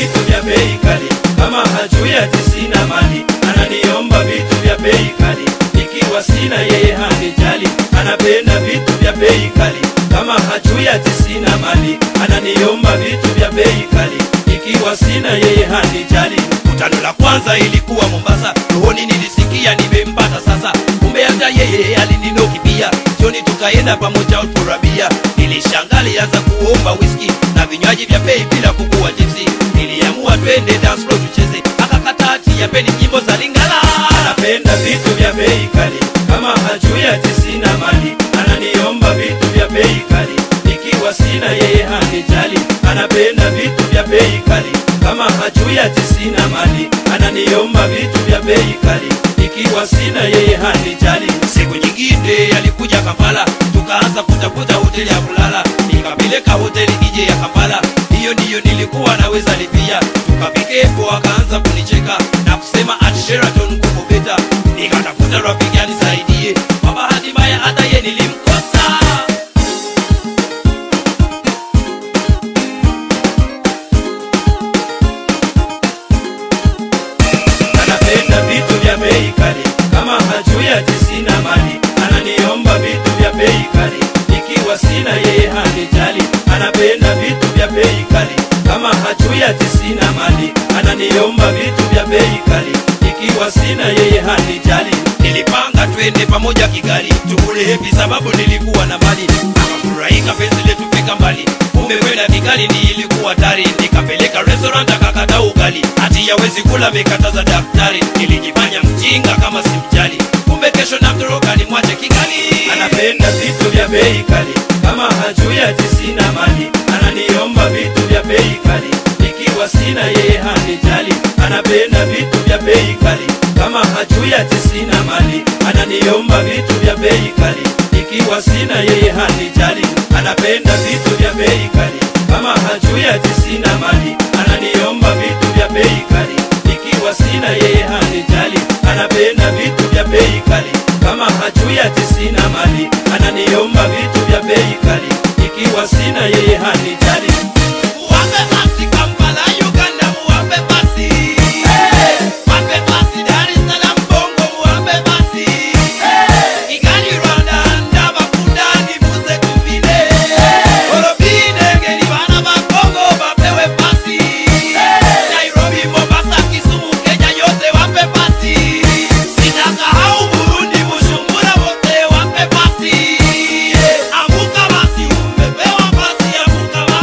vitu vya bei kali, kama hajui ati sina mali. Ananiomba vitu vya bei kali, ikiwa sina yeye hanijali. Anapenda vitu vya bei kali, kama hajui ati sina mali. Ananiomba vitu vya bei kali, ikiwa sina yeye hanijali. Kutano la kwanza ilikuwa Mombasa, rohoni nilisikia nimempata sasa. Kumbe hata yeye alininoki pia, jioni tukaenda pamoja uturabia. Nilishangali anza kuomba whisky na vinywaji vya bei bila kukuwa tipsi. Niliamua twende dance floor tucheze, akakata ati yapeni nyimbo za Lingala. Anapenda vitu vya bei kali, kama hajui ati sina mali. Ananiomba vitu vya bei kali, ikiwa sina yeye hanijali. Anapenda vitu vya bei kali, kama hajui ati sina mali. Ananiomba vitu vya bei kali, ikiwa sina yeye hanijali. Siku nyingine alikuja Kampala, tukaanza kutafuta hoteli ya kulala. Nikapeleka hoteli ije ya Kampala, hiyo ndiyo nilikuwa naweza lipia. Tukafikepo akaanza kunicheka na kusema at Sheraton kuko beta. Nikatafuta rafiki anisaidie, kwa bahati mbaya hata yeye nilimkosa. Anapenda vitu vya bei kali, kama hajui ati sina mali. Ananiomba vitu vya bei kali, ikiwa sina yeye hanijali. Anapenda vitu vya bei kali, kama hajui ati sina mali. Ananiomba vitu vya bei kali, ikiwa sina yeye hanijali. Nilipanga twende pamoja Kigali, tukule hepi sababu nilikuwa na mali. Akafurahika penzi letu fika mbali, kumbe kwenda Kigali ni ilikuwa tari. Nikapeleka restaurant akakata ugali, ati yawezi kula mikataza daktari. Nilijifanya mjinga kama simjali, kumbe kesho namtoroka nimwache Kigali. Anapenda vitu vya bei kali, kama hajui ati sina mali. Ananiomba vitu vya bei kali, ikiwa sina yeye hanijali. Anapenda vitu vya bei kali, kama hajui ati sina mali. Ananiomba vitu vya bei kali, ikiwa sina yeye hanijali. Anapenda vitu vya bei kali, kama hajui ati sina mali. Ananiomba vitu vya bei kali, ikiwa sina yeye hanijali. Anapenda vitu vya bei kali, kama hajui ati sina mali. Ananiomba vitu vya bei kali, ikiwa sina yeye hanijali. Wape basi Kampala Uganda, wape basi wape basi Dar es Salaam Bongo, wape basi Kigali Rwanda ndaba kundani muze kuvile Orobine ngeni bana ba Bongo bapewe basi Nairobi Mombasa Kisumu Kenya yote wape basi Sitakahau Burundi Bujumbura wote wape basi Amuka basi umepewa basi amuka basi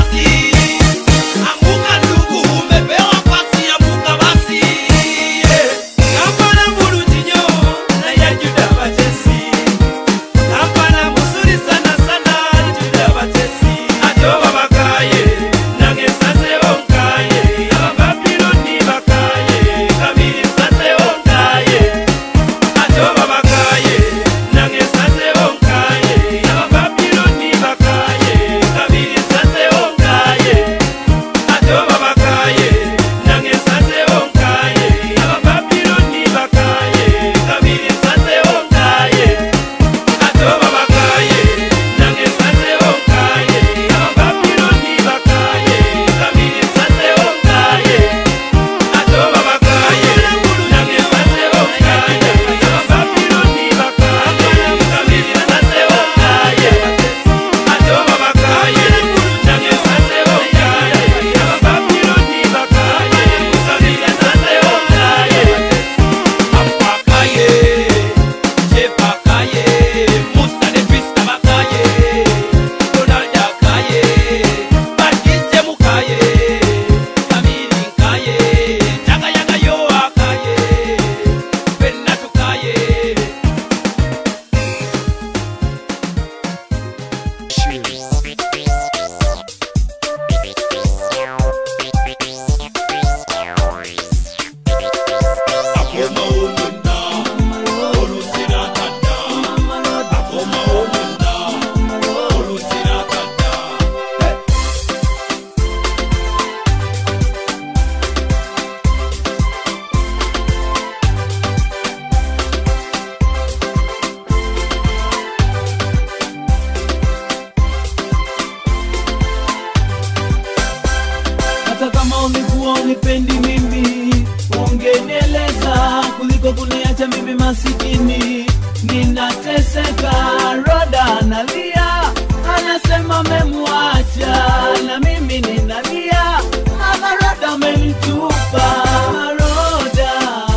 unipendi mimi, ungenieleza kuliko kuniacha mimi masikini. Ninateseka, Roda analia, anasema memwacha, na mimi ninalia, ama Roda amenitupa. Roda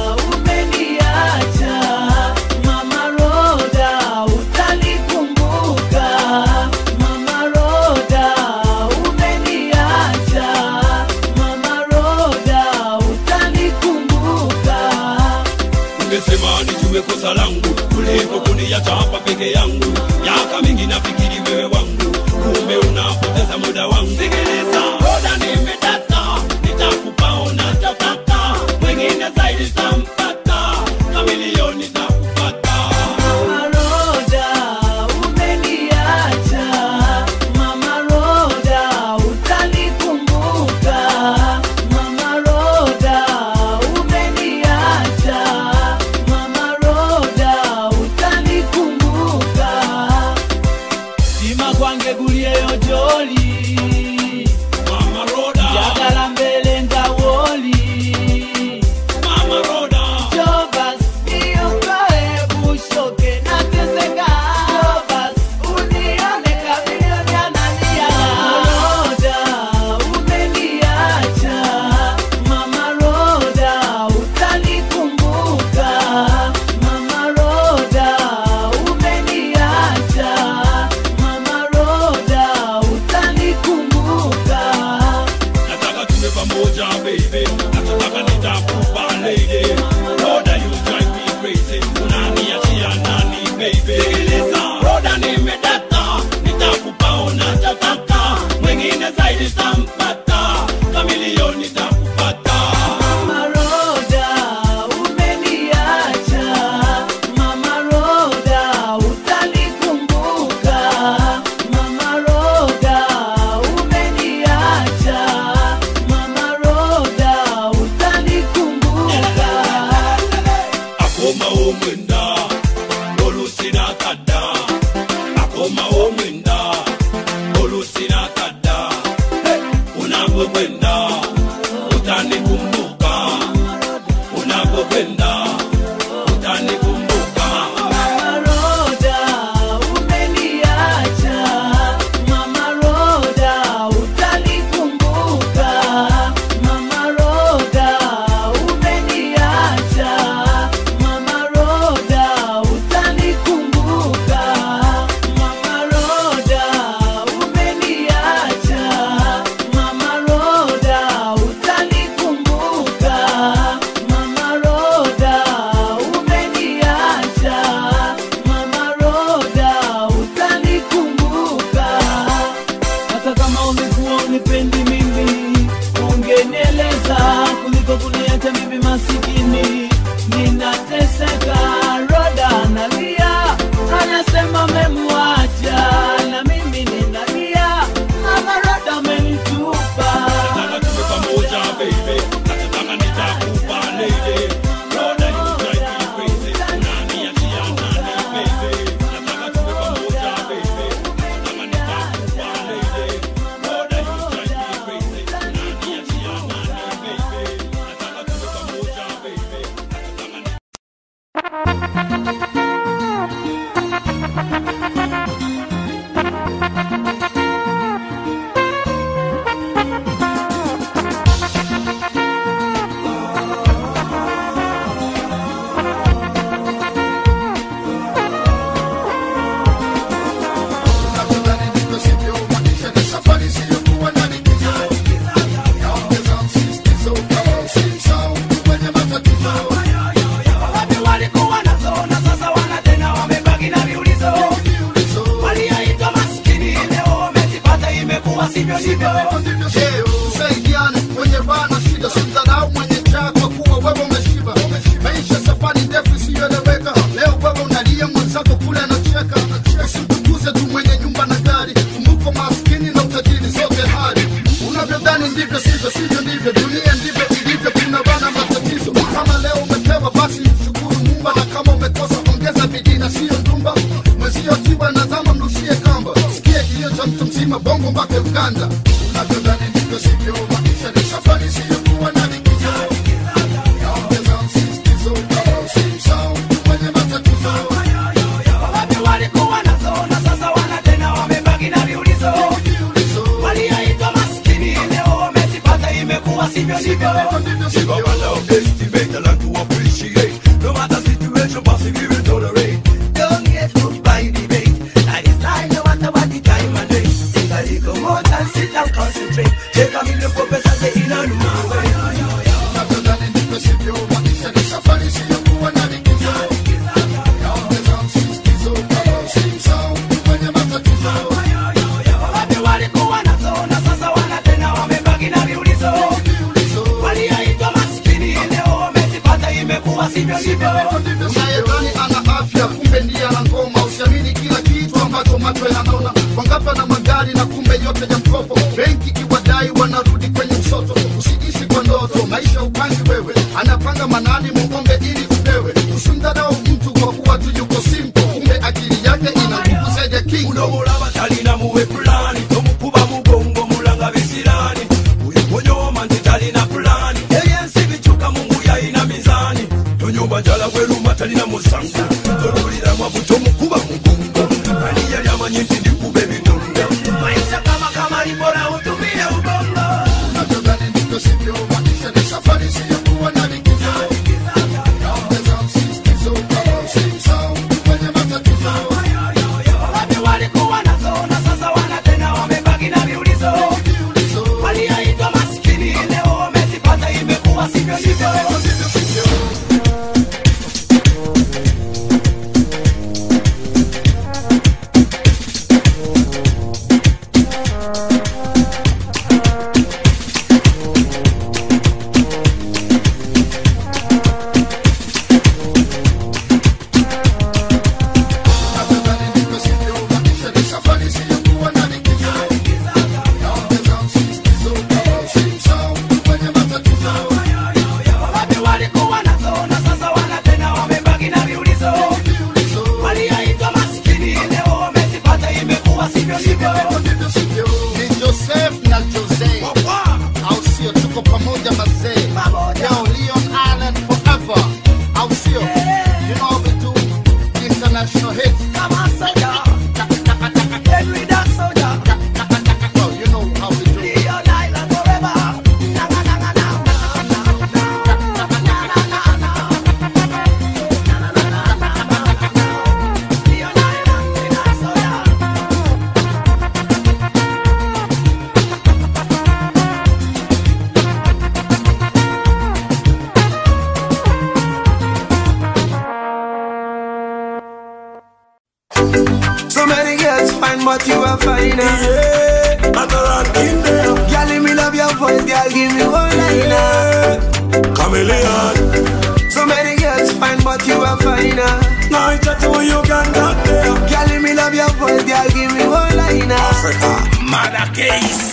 umeniacha, Mama Roda utanikumbuka. Mama Roda umeniacha, Mama Roda utanikumbuka. Ungesema nijue kosa langu kuliko kuniacha hapa peke yangu. Miaka mingi nafikiri wewe wangu, kumbe unapoteza muda wangu. Sikiliza Roda, nimedata, nitakupa unachotaka, mwingine zaidi tampata, na milioni takupata. Mama Roda umeniacha, Mama Roda utanikumbuka. Mama Roda umeniacha, Mama Roda utanikumbuka. Sima kwange gulie yojoli, Mama Roda, yagala mbele ngawoli. Mama Roda, Jobas, niokoe bushoke nateseka. Jobas, unione kamilioni analia. Roda, umeniacha, Mama Roda utanikumbuka. Mama Roda umeniacha, Mama Roda utanikumbuka. nataka tuwe pamoja baby, nataka nitakupa lady. Roda, you drive me crazy, unaniachia nani baby? Sikiliza Roda, nimedata, nitakupa unachotaka, mwingine zaidi tampata, na milioni takupata. Mama Roda umeniacha, Mama Roda utanikumbuka. Mama Roda umeniacha, Mama Roda utanikumbuka. receive our love, estimate, I like to appreciate. No matter situation, passive, you will tolerate. Don't get hooked by debate. That is life, no matter what the time and day. Take a little more and sit and concentrate. Take a million purpose and say in a new way. Unayedhani ana afya kumbe ndiye ana ngoma. Usiamini kila kitu ambacho macho yanaona. Wangapi na magari na kumbe yote ya mkopo. Benki kiwadai wanarudi kwenye msoto. Usiishi kwa ndoto, maisha upangi wewe. Anapanga manani muombe ili upewe. Usimdharau mtu kwa kuwa tu yuko simple. Kumbe akili yake ina nguvu zaidi ya king. Unobola batali na muwe plani. Tomukuba mugongo mulanga visirani. Uyu konyoma nditali na plani. Eyensi bichuka mungu ya ina mizani. Tonyumba jala weluma talina musanga. Tolulira mwabuto mukuba mugongo. Ani yali amanyinti ndikube bitonga. Maisha kama kama libora utumie ubongo. Unavyodhani ndivyo sivyo, maisha ni safari siyo kuwa na likizo. Yaongeza msisitizo kama usimsahau kwenye matatizo. Watu walikuwa nazo na sasa wana tena wamebaki na viulizo. Walioitwa maskini leo wamezipata, imekuwa sivyo sivyo. So many girls fine, but you are finer. Yeah, I'm a rockin' there. Girl, let me love your voice, girl, give me one liner. Chameleon. So many girls fine, but you are finer. Now it's just who you can get there. Girl, let me love your voice, girl, give me one liner. Africa, mother case.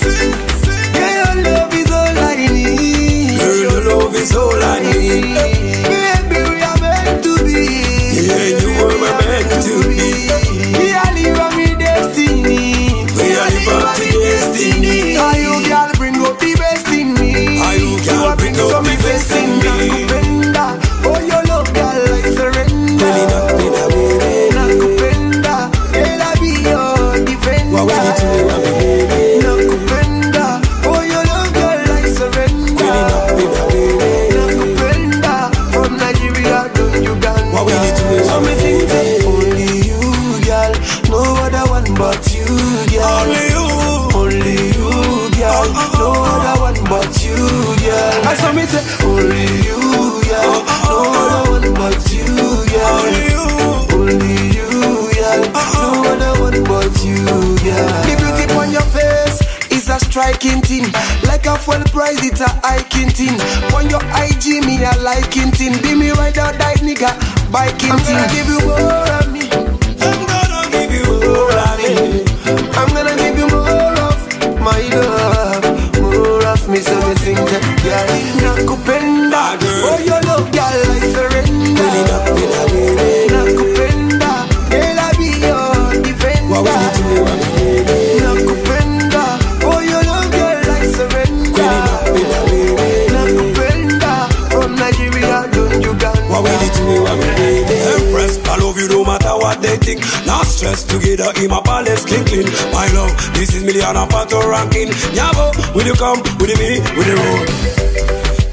Yeah, your love is all I need. Girl, your love is all I need. Baby, we are meant to be. Yeah, you were meant to be. We are living my destiny. We are living my destiny. Are you girl bring up the best in me? Are you girl bring up the best in me? Nakupenda, oh your love girl I surrender. Really nakupenda baby. Nakupenda, girl I be your defender. What we need to do, baby? Nakupenda, oh your love girl I surrender. Really nakupenda baby. Nakupenda, from Nigeria to Uganda. What we need to do, so me think that only you, girl, no other one but you, girl. Only you. Only you, girl, no other one but you, girl. I saw me say only you, girl, no other one but you, girl. Only you. Only you, girl, no other one but you, girl. The beauty on your face is a striking thing. Like a full price, it's a hiking thing. On your I G, me a liking thing. Be me right or die, nigga, biking thing. I'm gonna give you more of me. I'm gonna give you more of me. I'm gonna give you more of my love, more of me. So me sing that, girl, nakupenda, oh your love, girl, I surrender. Really nakupenda baby. Nakupenda, girl, I be your defender. What we need to do, baby? Nakupenda, oh your love, girl, I surrender. Really nakupenda baby. Nakupenda, from Nigeria to Uganda. What we need to do, baby? Empress, I love you no matter what they think. Not stress together in my palace, clean clean. My love, this is million and part ranking. Nyabo, will you come with me, with the road?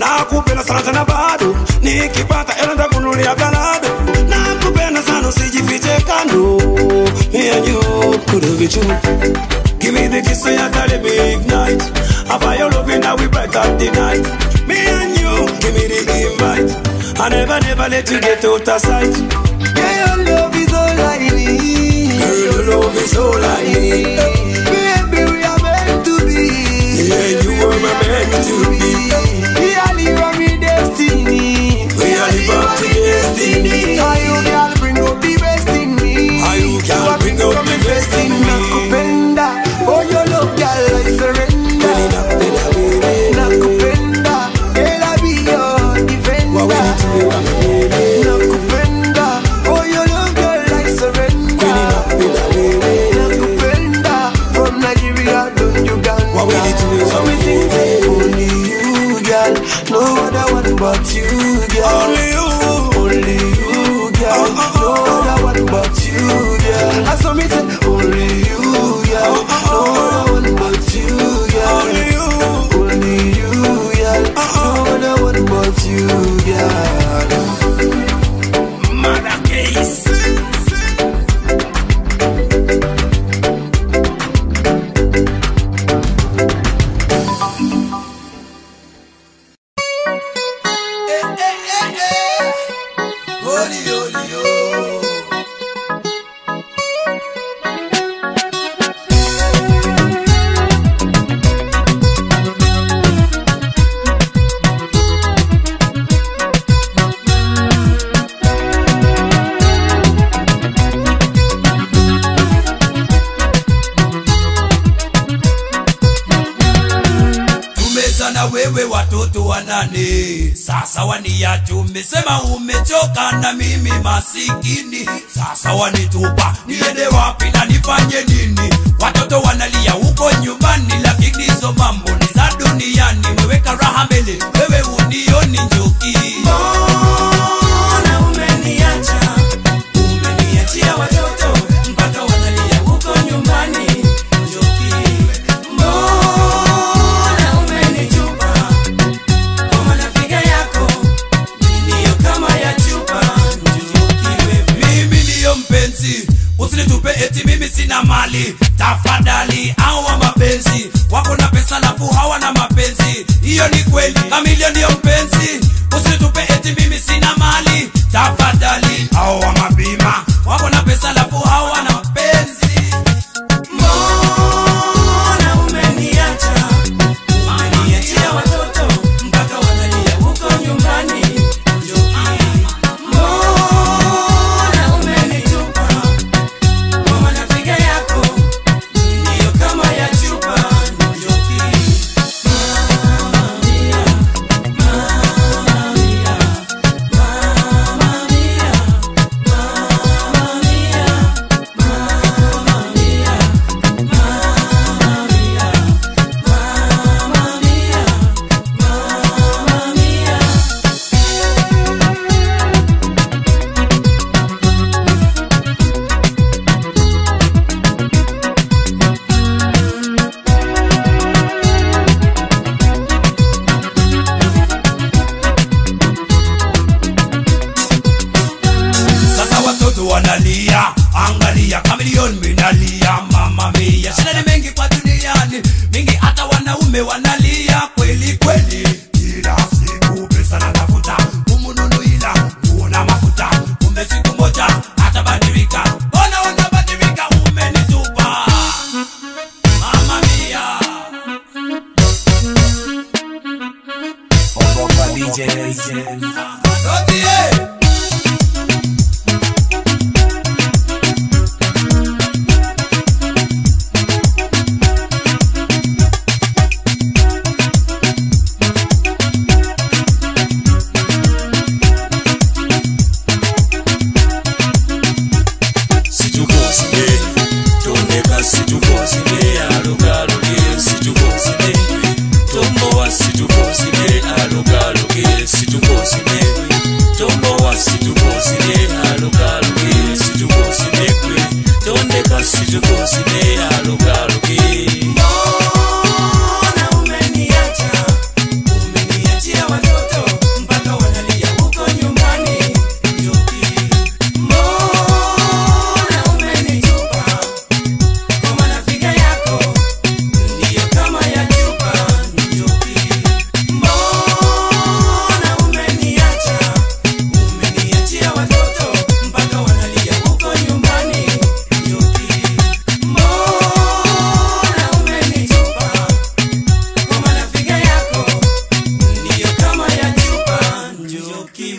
nakupenda sana tena bado nikipata hela nitakununulia galado nakupenda sana usijifiche kando me and you could have been true. Give me the kiss so you tell me ignite. After your loving now we bright up the night. Me and you, give me the invite. I never, never let you get out of sight. Yeah, your love is all I need. Girl, your love is all I need. Baby, we are meant to be. Yeah, you were my meant to be. We are living my destiny. We are living up to destiny. How you girl bring up the best in me. How you girl bring up the best in me. Nakupenda, oh your love girl I surrender. Nakupenda, girl I be your defender. Nakupenda, oh your love girl I surrender. Nakupenda, from Nigeria to Uganda. So we sing say only you girl, no other one but you girl. Only you, only you girl, no other one but you girl. I saw me say only you girl, no other one but you girl. only you. Only you girl, no other one but you girl. Mother case. Tumezana wewe watoto wanane, sasa waniacha umesema umechoka na mimi masikini. Sasa wanitupa niende wapi na nifanye nini? Watoto wanalia huko nyumbani, lakini hizo mambo ni za duniani. Weweka raha mbele, wewe unioni njoki. Mbona umeniacha? Umeniachia watoto mpaka wanalia huko nyumbani, njoki. Mbona umenitupa kwa marafiki yako, ndio kama ya chupa, njoki wewe. Mimi ndio mpenzi, usinitupe eti mimi sina mali. Tafadhali hawa mapenzi wako na pesa lafu hawana mapenzi. Hiyo ni kweli, Kamilio ndio mpenzi. Usinitupe eti mimi sina mali. Tafadhali hawa mabima wako na pesa lafu hawana mapenzi. Mbona umeniacha? Umeniachia watoto mpaka wanalia huko nyumbani, njoki. Mbona umenitupa kwa marafiki yako, ndio kama ya chupa, njoki. Mamma mia, mamma mia, mamma mia, mamma mia, mamma mia, mamma mia, mamma mia, mamma mia. Sasa watoto wanalia, angalia Kamilion minalia, mama mia. Shida ni mengi kwa duniani, mingi hata wanaume wanalia kweli kweli. Kila siku pesa na tafuta, umununu ila kuona mafuta. Kumbe siku moja atabadilika, ona unabadilika, umenitupa mama mia. D J Rodie.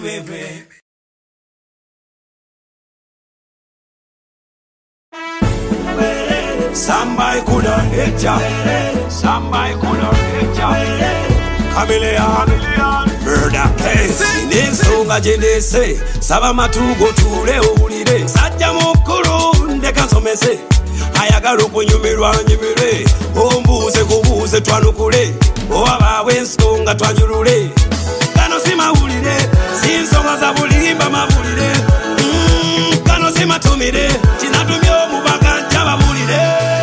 wewe. Somebody could have hit ya. Somebody could have hit ya. Chameleon, murder case. Nisonga jendese, saba matugo tule ulire. Sajja mukuru ndeka nsomese. Ayagala okunyumirwa nyumire. Ombuuze kubuuze twanukule. Owabawe ensonga twanjulule. Kano si mawulire, si nsonga za bulimba mawulire. Mm, kano si matumire, kinatumye omubaka njababulire.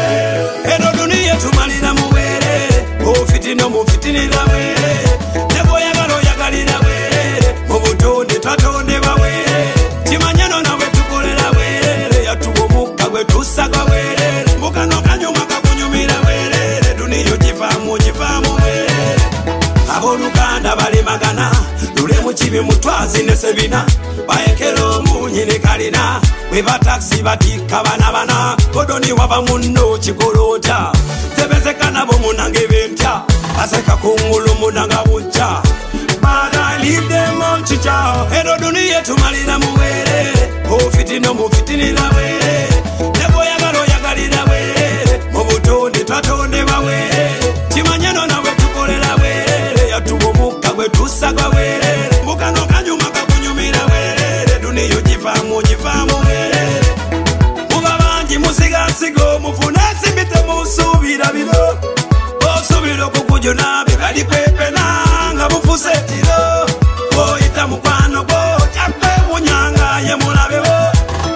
Eno duniya tumalira muwere, ofitino mufitinira were. Nebo yagalo yagalira were, mubutonde twatonde bawere. Kimanyano nawe tukolera were, yatuwa mukka gwe tusaga were. Mukano kanyuma kakunyumira were, duniya givamu givamu were. Aboluganda bali magana, lule mukibi mutwazi ne sebina. Bayekero munyini kalina, weba taxi batika bana bana. Kodoni waba munno chikolota, tebezeka nabo munange bentya. Aseka kungulu munanga bujja. But I leave them on chicha. Eno duniya tumalira muwere, ofitino mufitinira were. Nebo yagalo yagalira were, mubutonde twatonde bawere. Kimanyano nawe tukolera were, yatuwa mukka gwe tusaga were. Mukano kanyuma kakunyumira were, duniya givamu givamu were. Muba bangi musiga nsigo mufune simbite musubira biro. Osubira okukujuna bibali kwepena nga bufuse tiro. Oyita mukwano gwo jakwe munyanga ye mulabewo.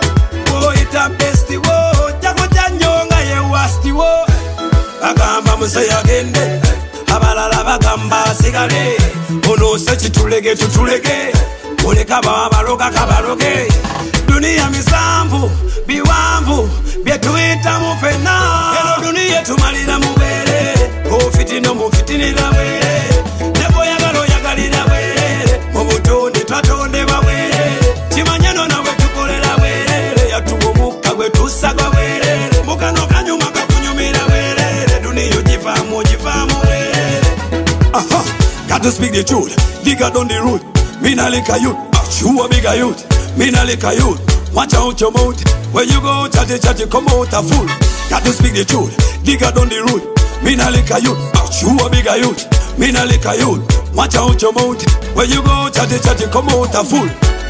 Oyita besti wo jako janyonga ye wasti wo. Bagamba muse yagende, abalala bagamba asigale. Ono se kitulege tutulege, oleka babaloga kabaloge. Duniya misanvu biwanvu byetuyita mufena. Eno duniya tumalira muwere, ofitino mufitinira were. Nebo yagalo yagalira were, mubutonde twatonde bawere. Kimanyano nawe tukolera were, yatuwa mukka gwe tusaga were. Mukano kanyuma kakunyumira were, duniya givamu givamu were. Aha, got to speak the truth, digger down the road. Mina like a youth, you a bigger youth. Mina like a youth, watch out your mouth. When you go chatty chatty, come out a fool. Got to speak the truth, digger down the road. Mina like a youth, you a bigger youth. Mina like a youth, watch out your mouth. When you go chatty chatty, come out a fool.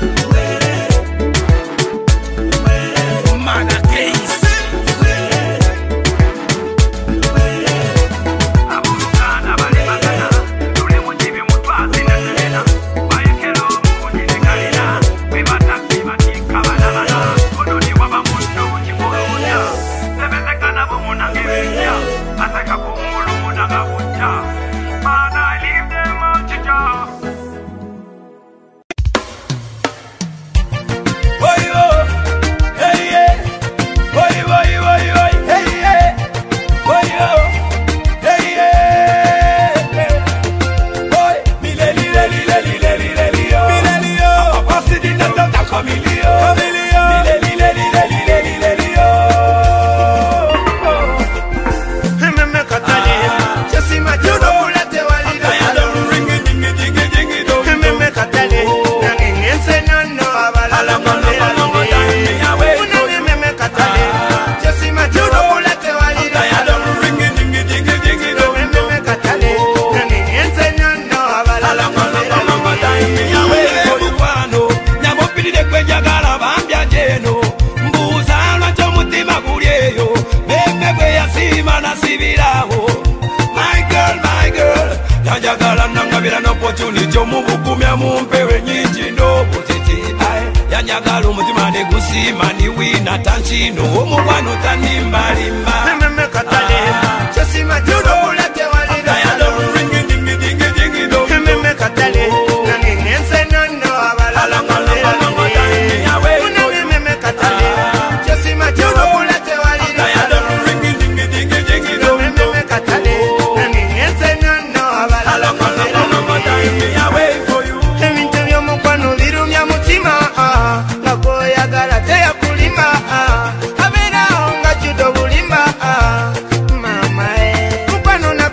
Murder case. Opportunity omubukumya mumpewe nyingi ndobutiti yanyagala omutima negusima niwina tanchino omukwano tanimbalimba meme katale chesima judo bulate walira yado ringi dingi dingi dingi do meme katale nangense nono abalala ngalo yawe meme katale chesima judo bulate walira yado ringi dingi dingi dingi do meme katale nangense nono abalala Mama, eh, mukwano na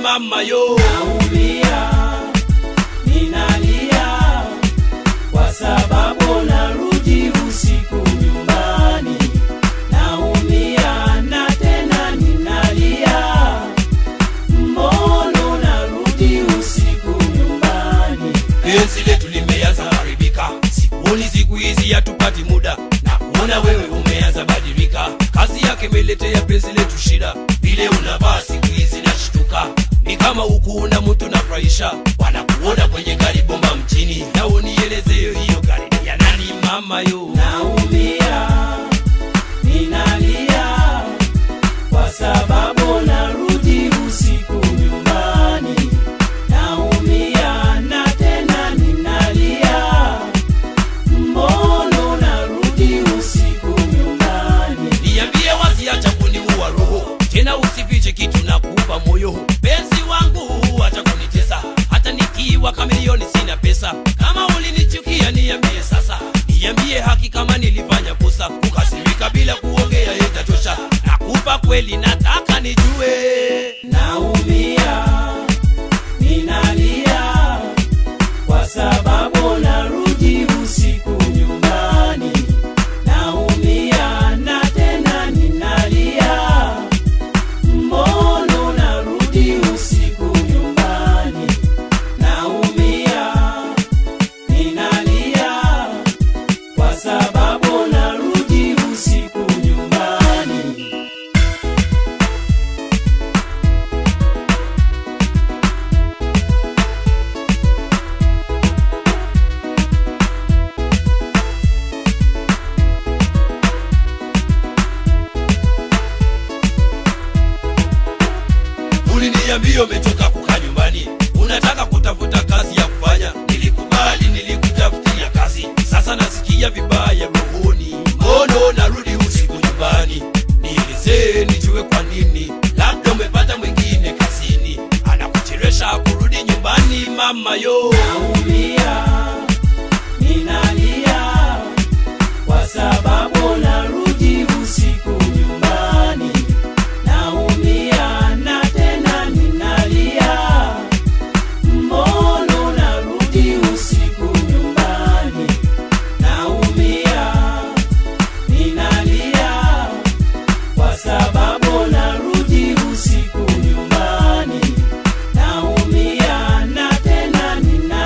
mama yo. Naumia, ninalia, kwa sababu narudi usiku nyumbani. Naumia na tena ninalia, mbona narudi usiku nyumbani. Penzi letu limeanza haribika, sikuoni siku hizi hatupati muda, na kuona wewe umeanza badilika. Kazi yake imeletea penzi letu shida, vile unavaa siku hizi nashtuka, ni kama huku una mtu nafurahisha, wanakuona kwenye gari bomba mchini. Na unieleze hiyo gari ya nani mama yo. Naumia, ninalia, kwa sababu narudi usiku nyumbani. Naumia na tena ninalia, mbona narudi usiku nyumbani. Niambie wazi, acha kuniua roho, tena usifiche kitu na kupa moyo. Penzi wangu acha kunitesa, hata nikiwa kamilioni sina pesa. Kama ulinichukia niambie sasa, niambie haki kama nilifanya kosa. Kukasirika bila kuongea itatosha, nakupa kweli nataka nijue. Naumia, ninalia, kwa sababu narudi usiku nyumbani. Naumia na tena ninalia, mbona narudi usiku nyumbani. Naumia, ninalia, kwa sababu narudi usiku nyumbani. Uliniambia umetoka kukaa nyumbani, unataka kutafuta kazi ya kufanya. Nilikubali, nilikutafutia kazi, sasa nasikia vibaya rohoni. Mbona narudi usiku nyumbani? Nieleze nijue kwa nini, labda umepata mwingine kazini anakuchelewesha kurudi nyumbani mama yo. Naumia, ninalia, kwa sababu narudi usiku nyumbani. Naumia na tena ninalia, mbona narudi usiku nyumbani. Naumia, ninalia, kwa sababu narudi usiku nyumbani. Naumia na tena ninalia,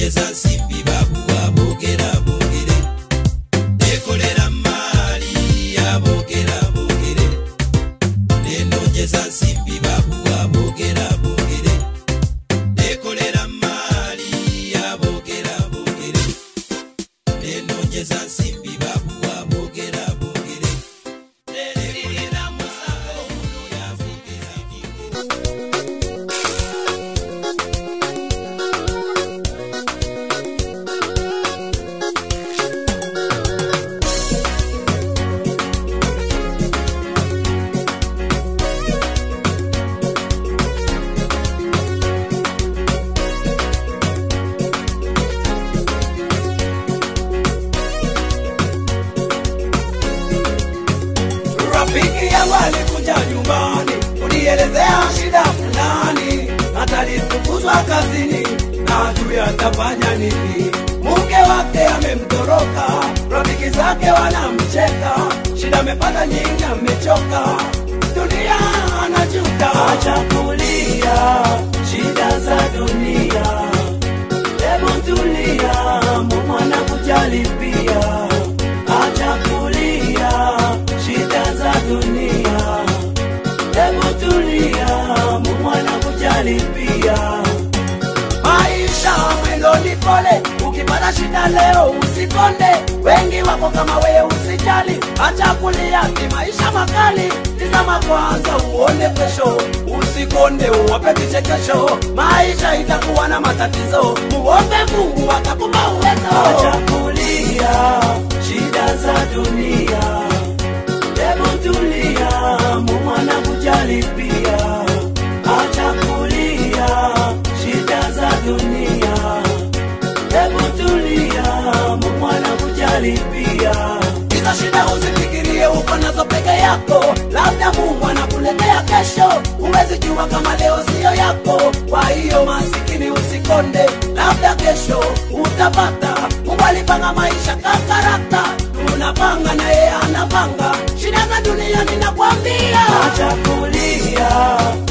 nenonyeza nsimbi babuwa boogera boogere nekolera maali aboogera boogere nenonyeza nsimbi babuwa boogera boogere nekolera maali aboogera boogere nenonyeza nsimbi babuwa boogera boogere nekolera musango muno yaboogera Rafiki yangu alikuja nyumbani unielezea shida fulani, atalifukuzwa kazini na ajui atafanya nini. Mke wake amemtoroka, rafiki zake wanamcheka, shida amepata nyingi, amechoka, dunia anajuta. Acha kulia shida za dunia, hebu tulia, Mungu anakujali pia. Acha kulia shida za dunia, hebu tulia, Mungu anakujali pia. Maisha mwendo ni pole, ukipata shida leo usikonde, wengi wako kama wewe usijali. Acha kulia ni maisha makali, tizama kwanza uone kesho, usikonde uwape kichekesho. Maisha itakuwa na matatizo, muombe Mungu atakupa uwezo. Acha kulia shida za dunia, hebu tulia, Mungu anakujali pia. Acha kulia shida za dunia, hebu tulia, Mungu anakujali pia. Hizo shida usifikirie uko nazo peke yako, labda Mungu anakuletea kesho, huwezi jua kama leo sio yako. Kwa hiyo masikini usikonde, labda kesho utapata. Mungu alipanga maisha kakarata, tunapanga na yeye anapanga. Shida za dunia ninakwambia, acha kulia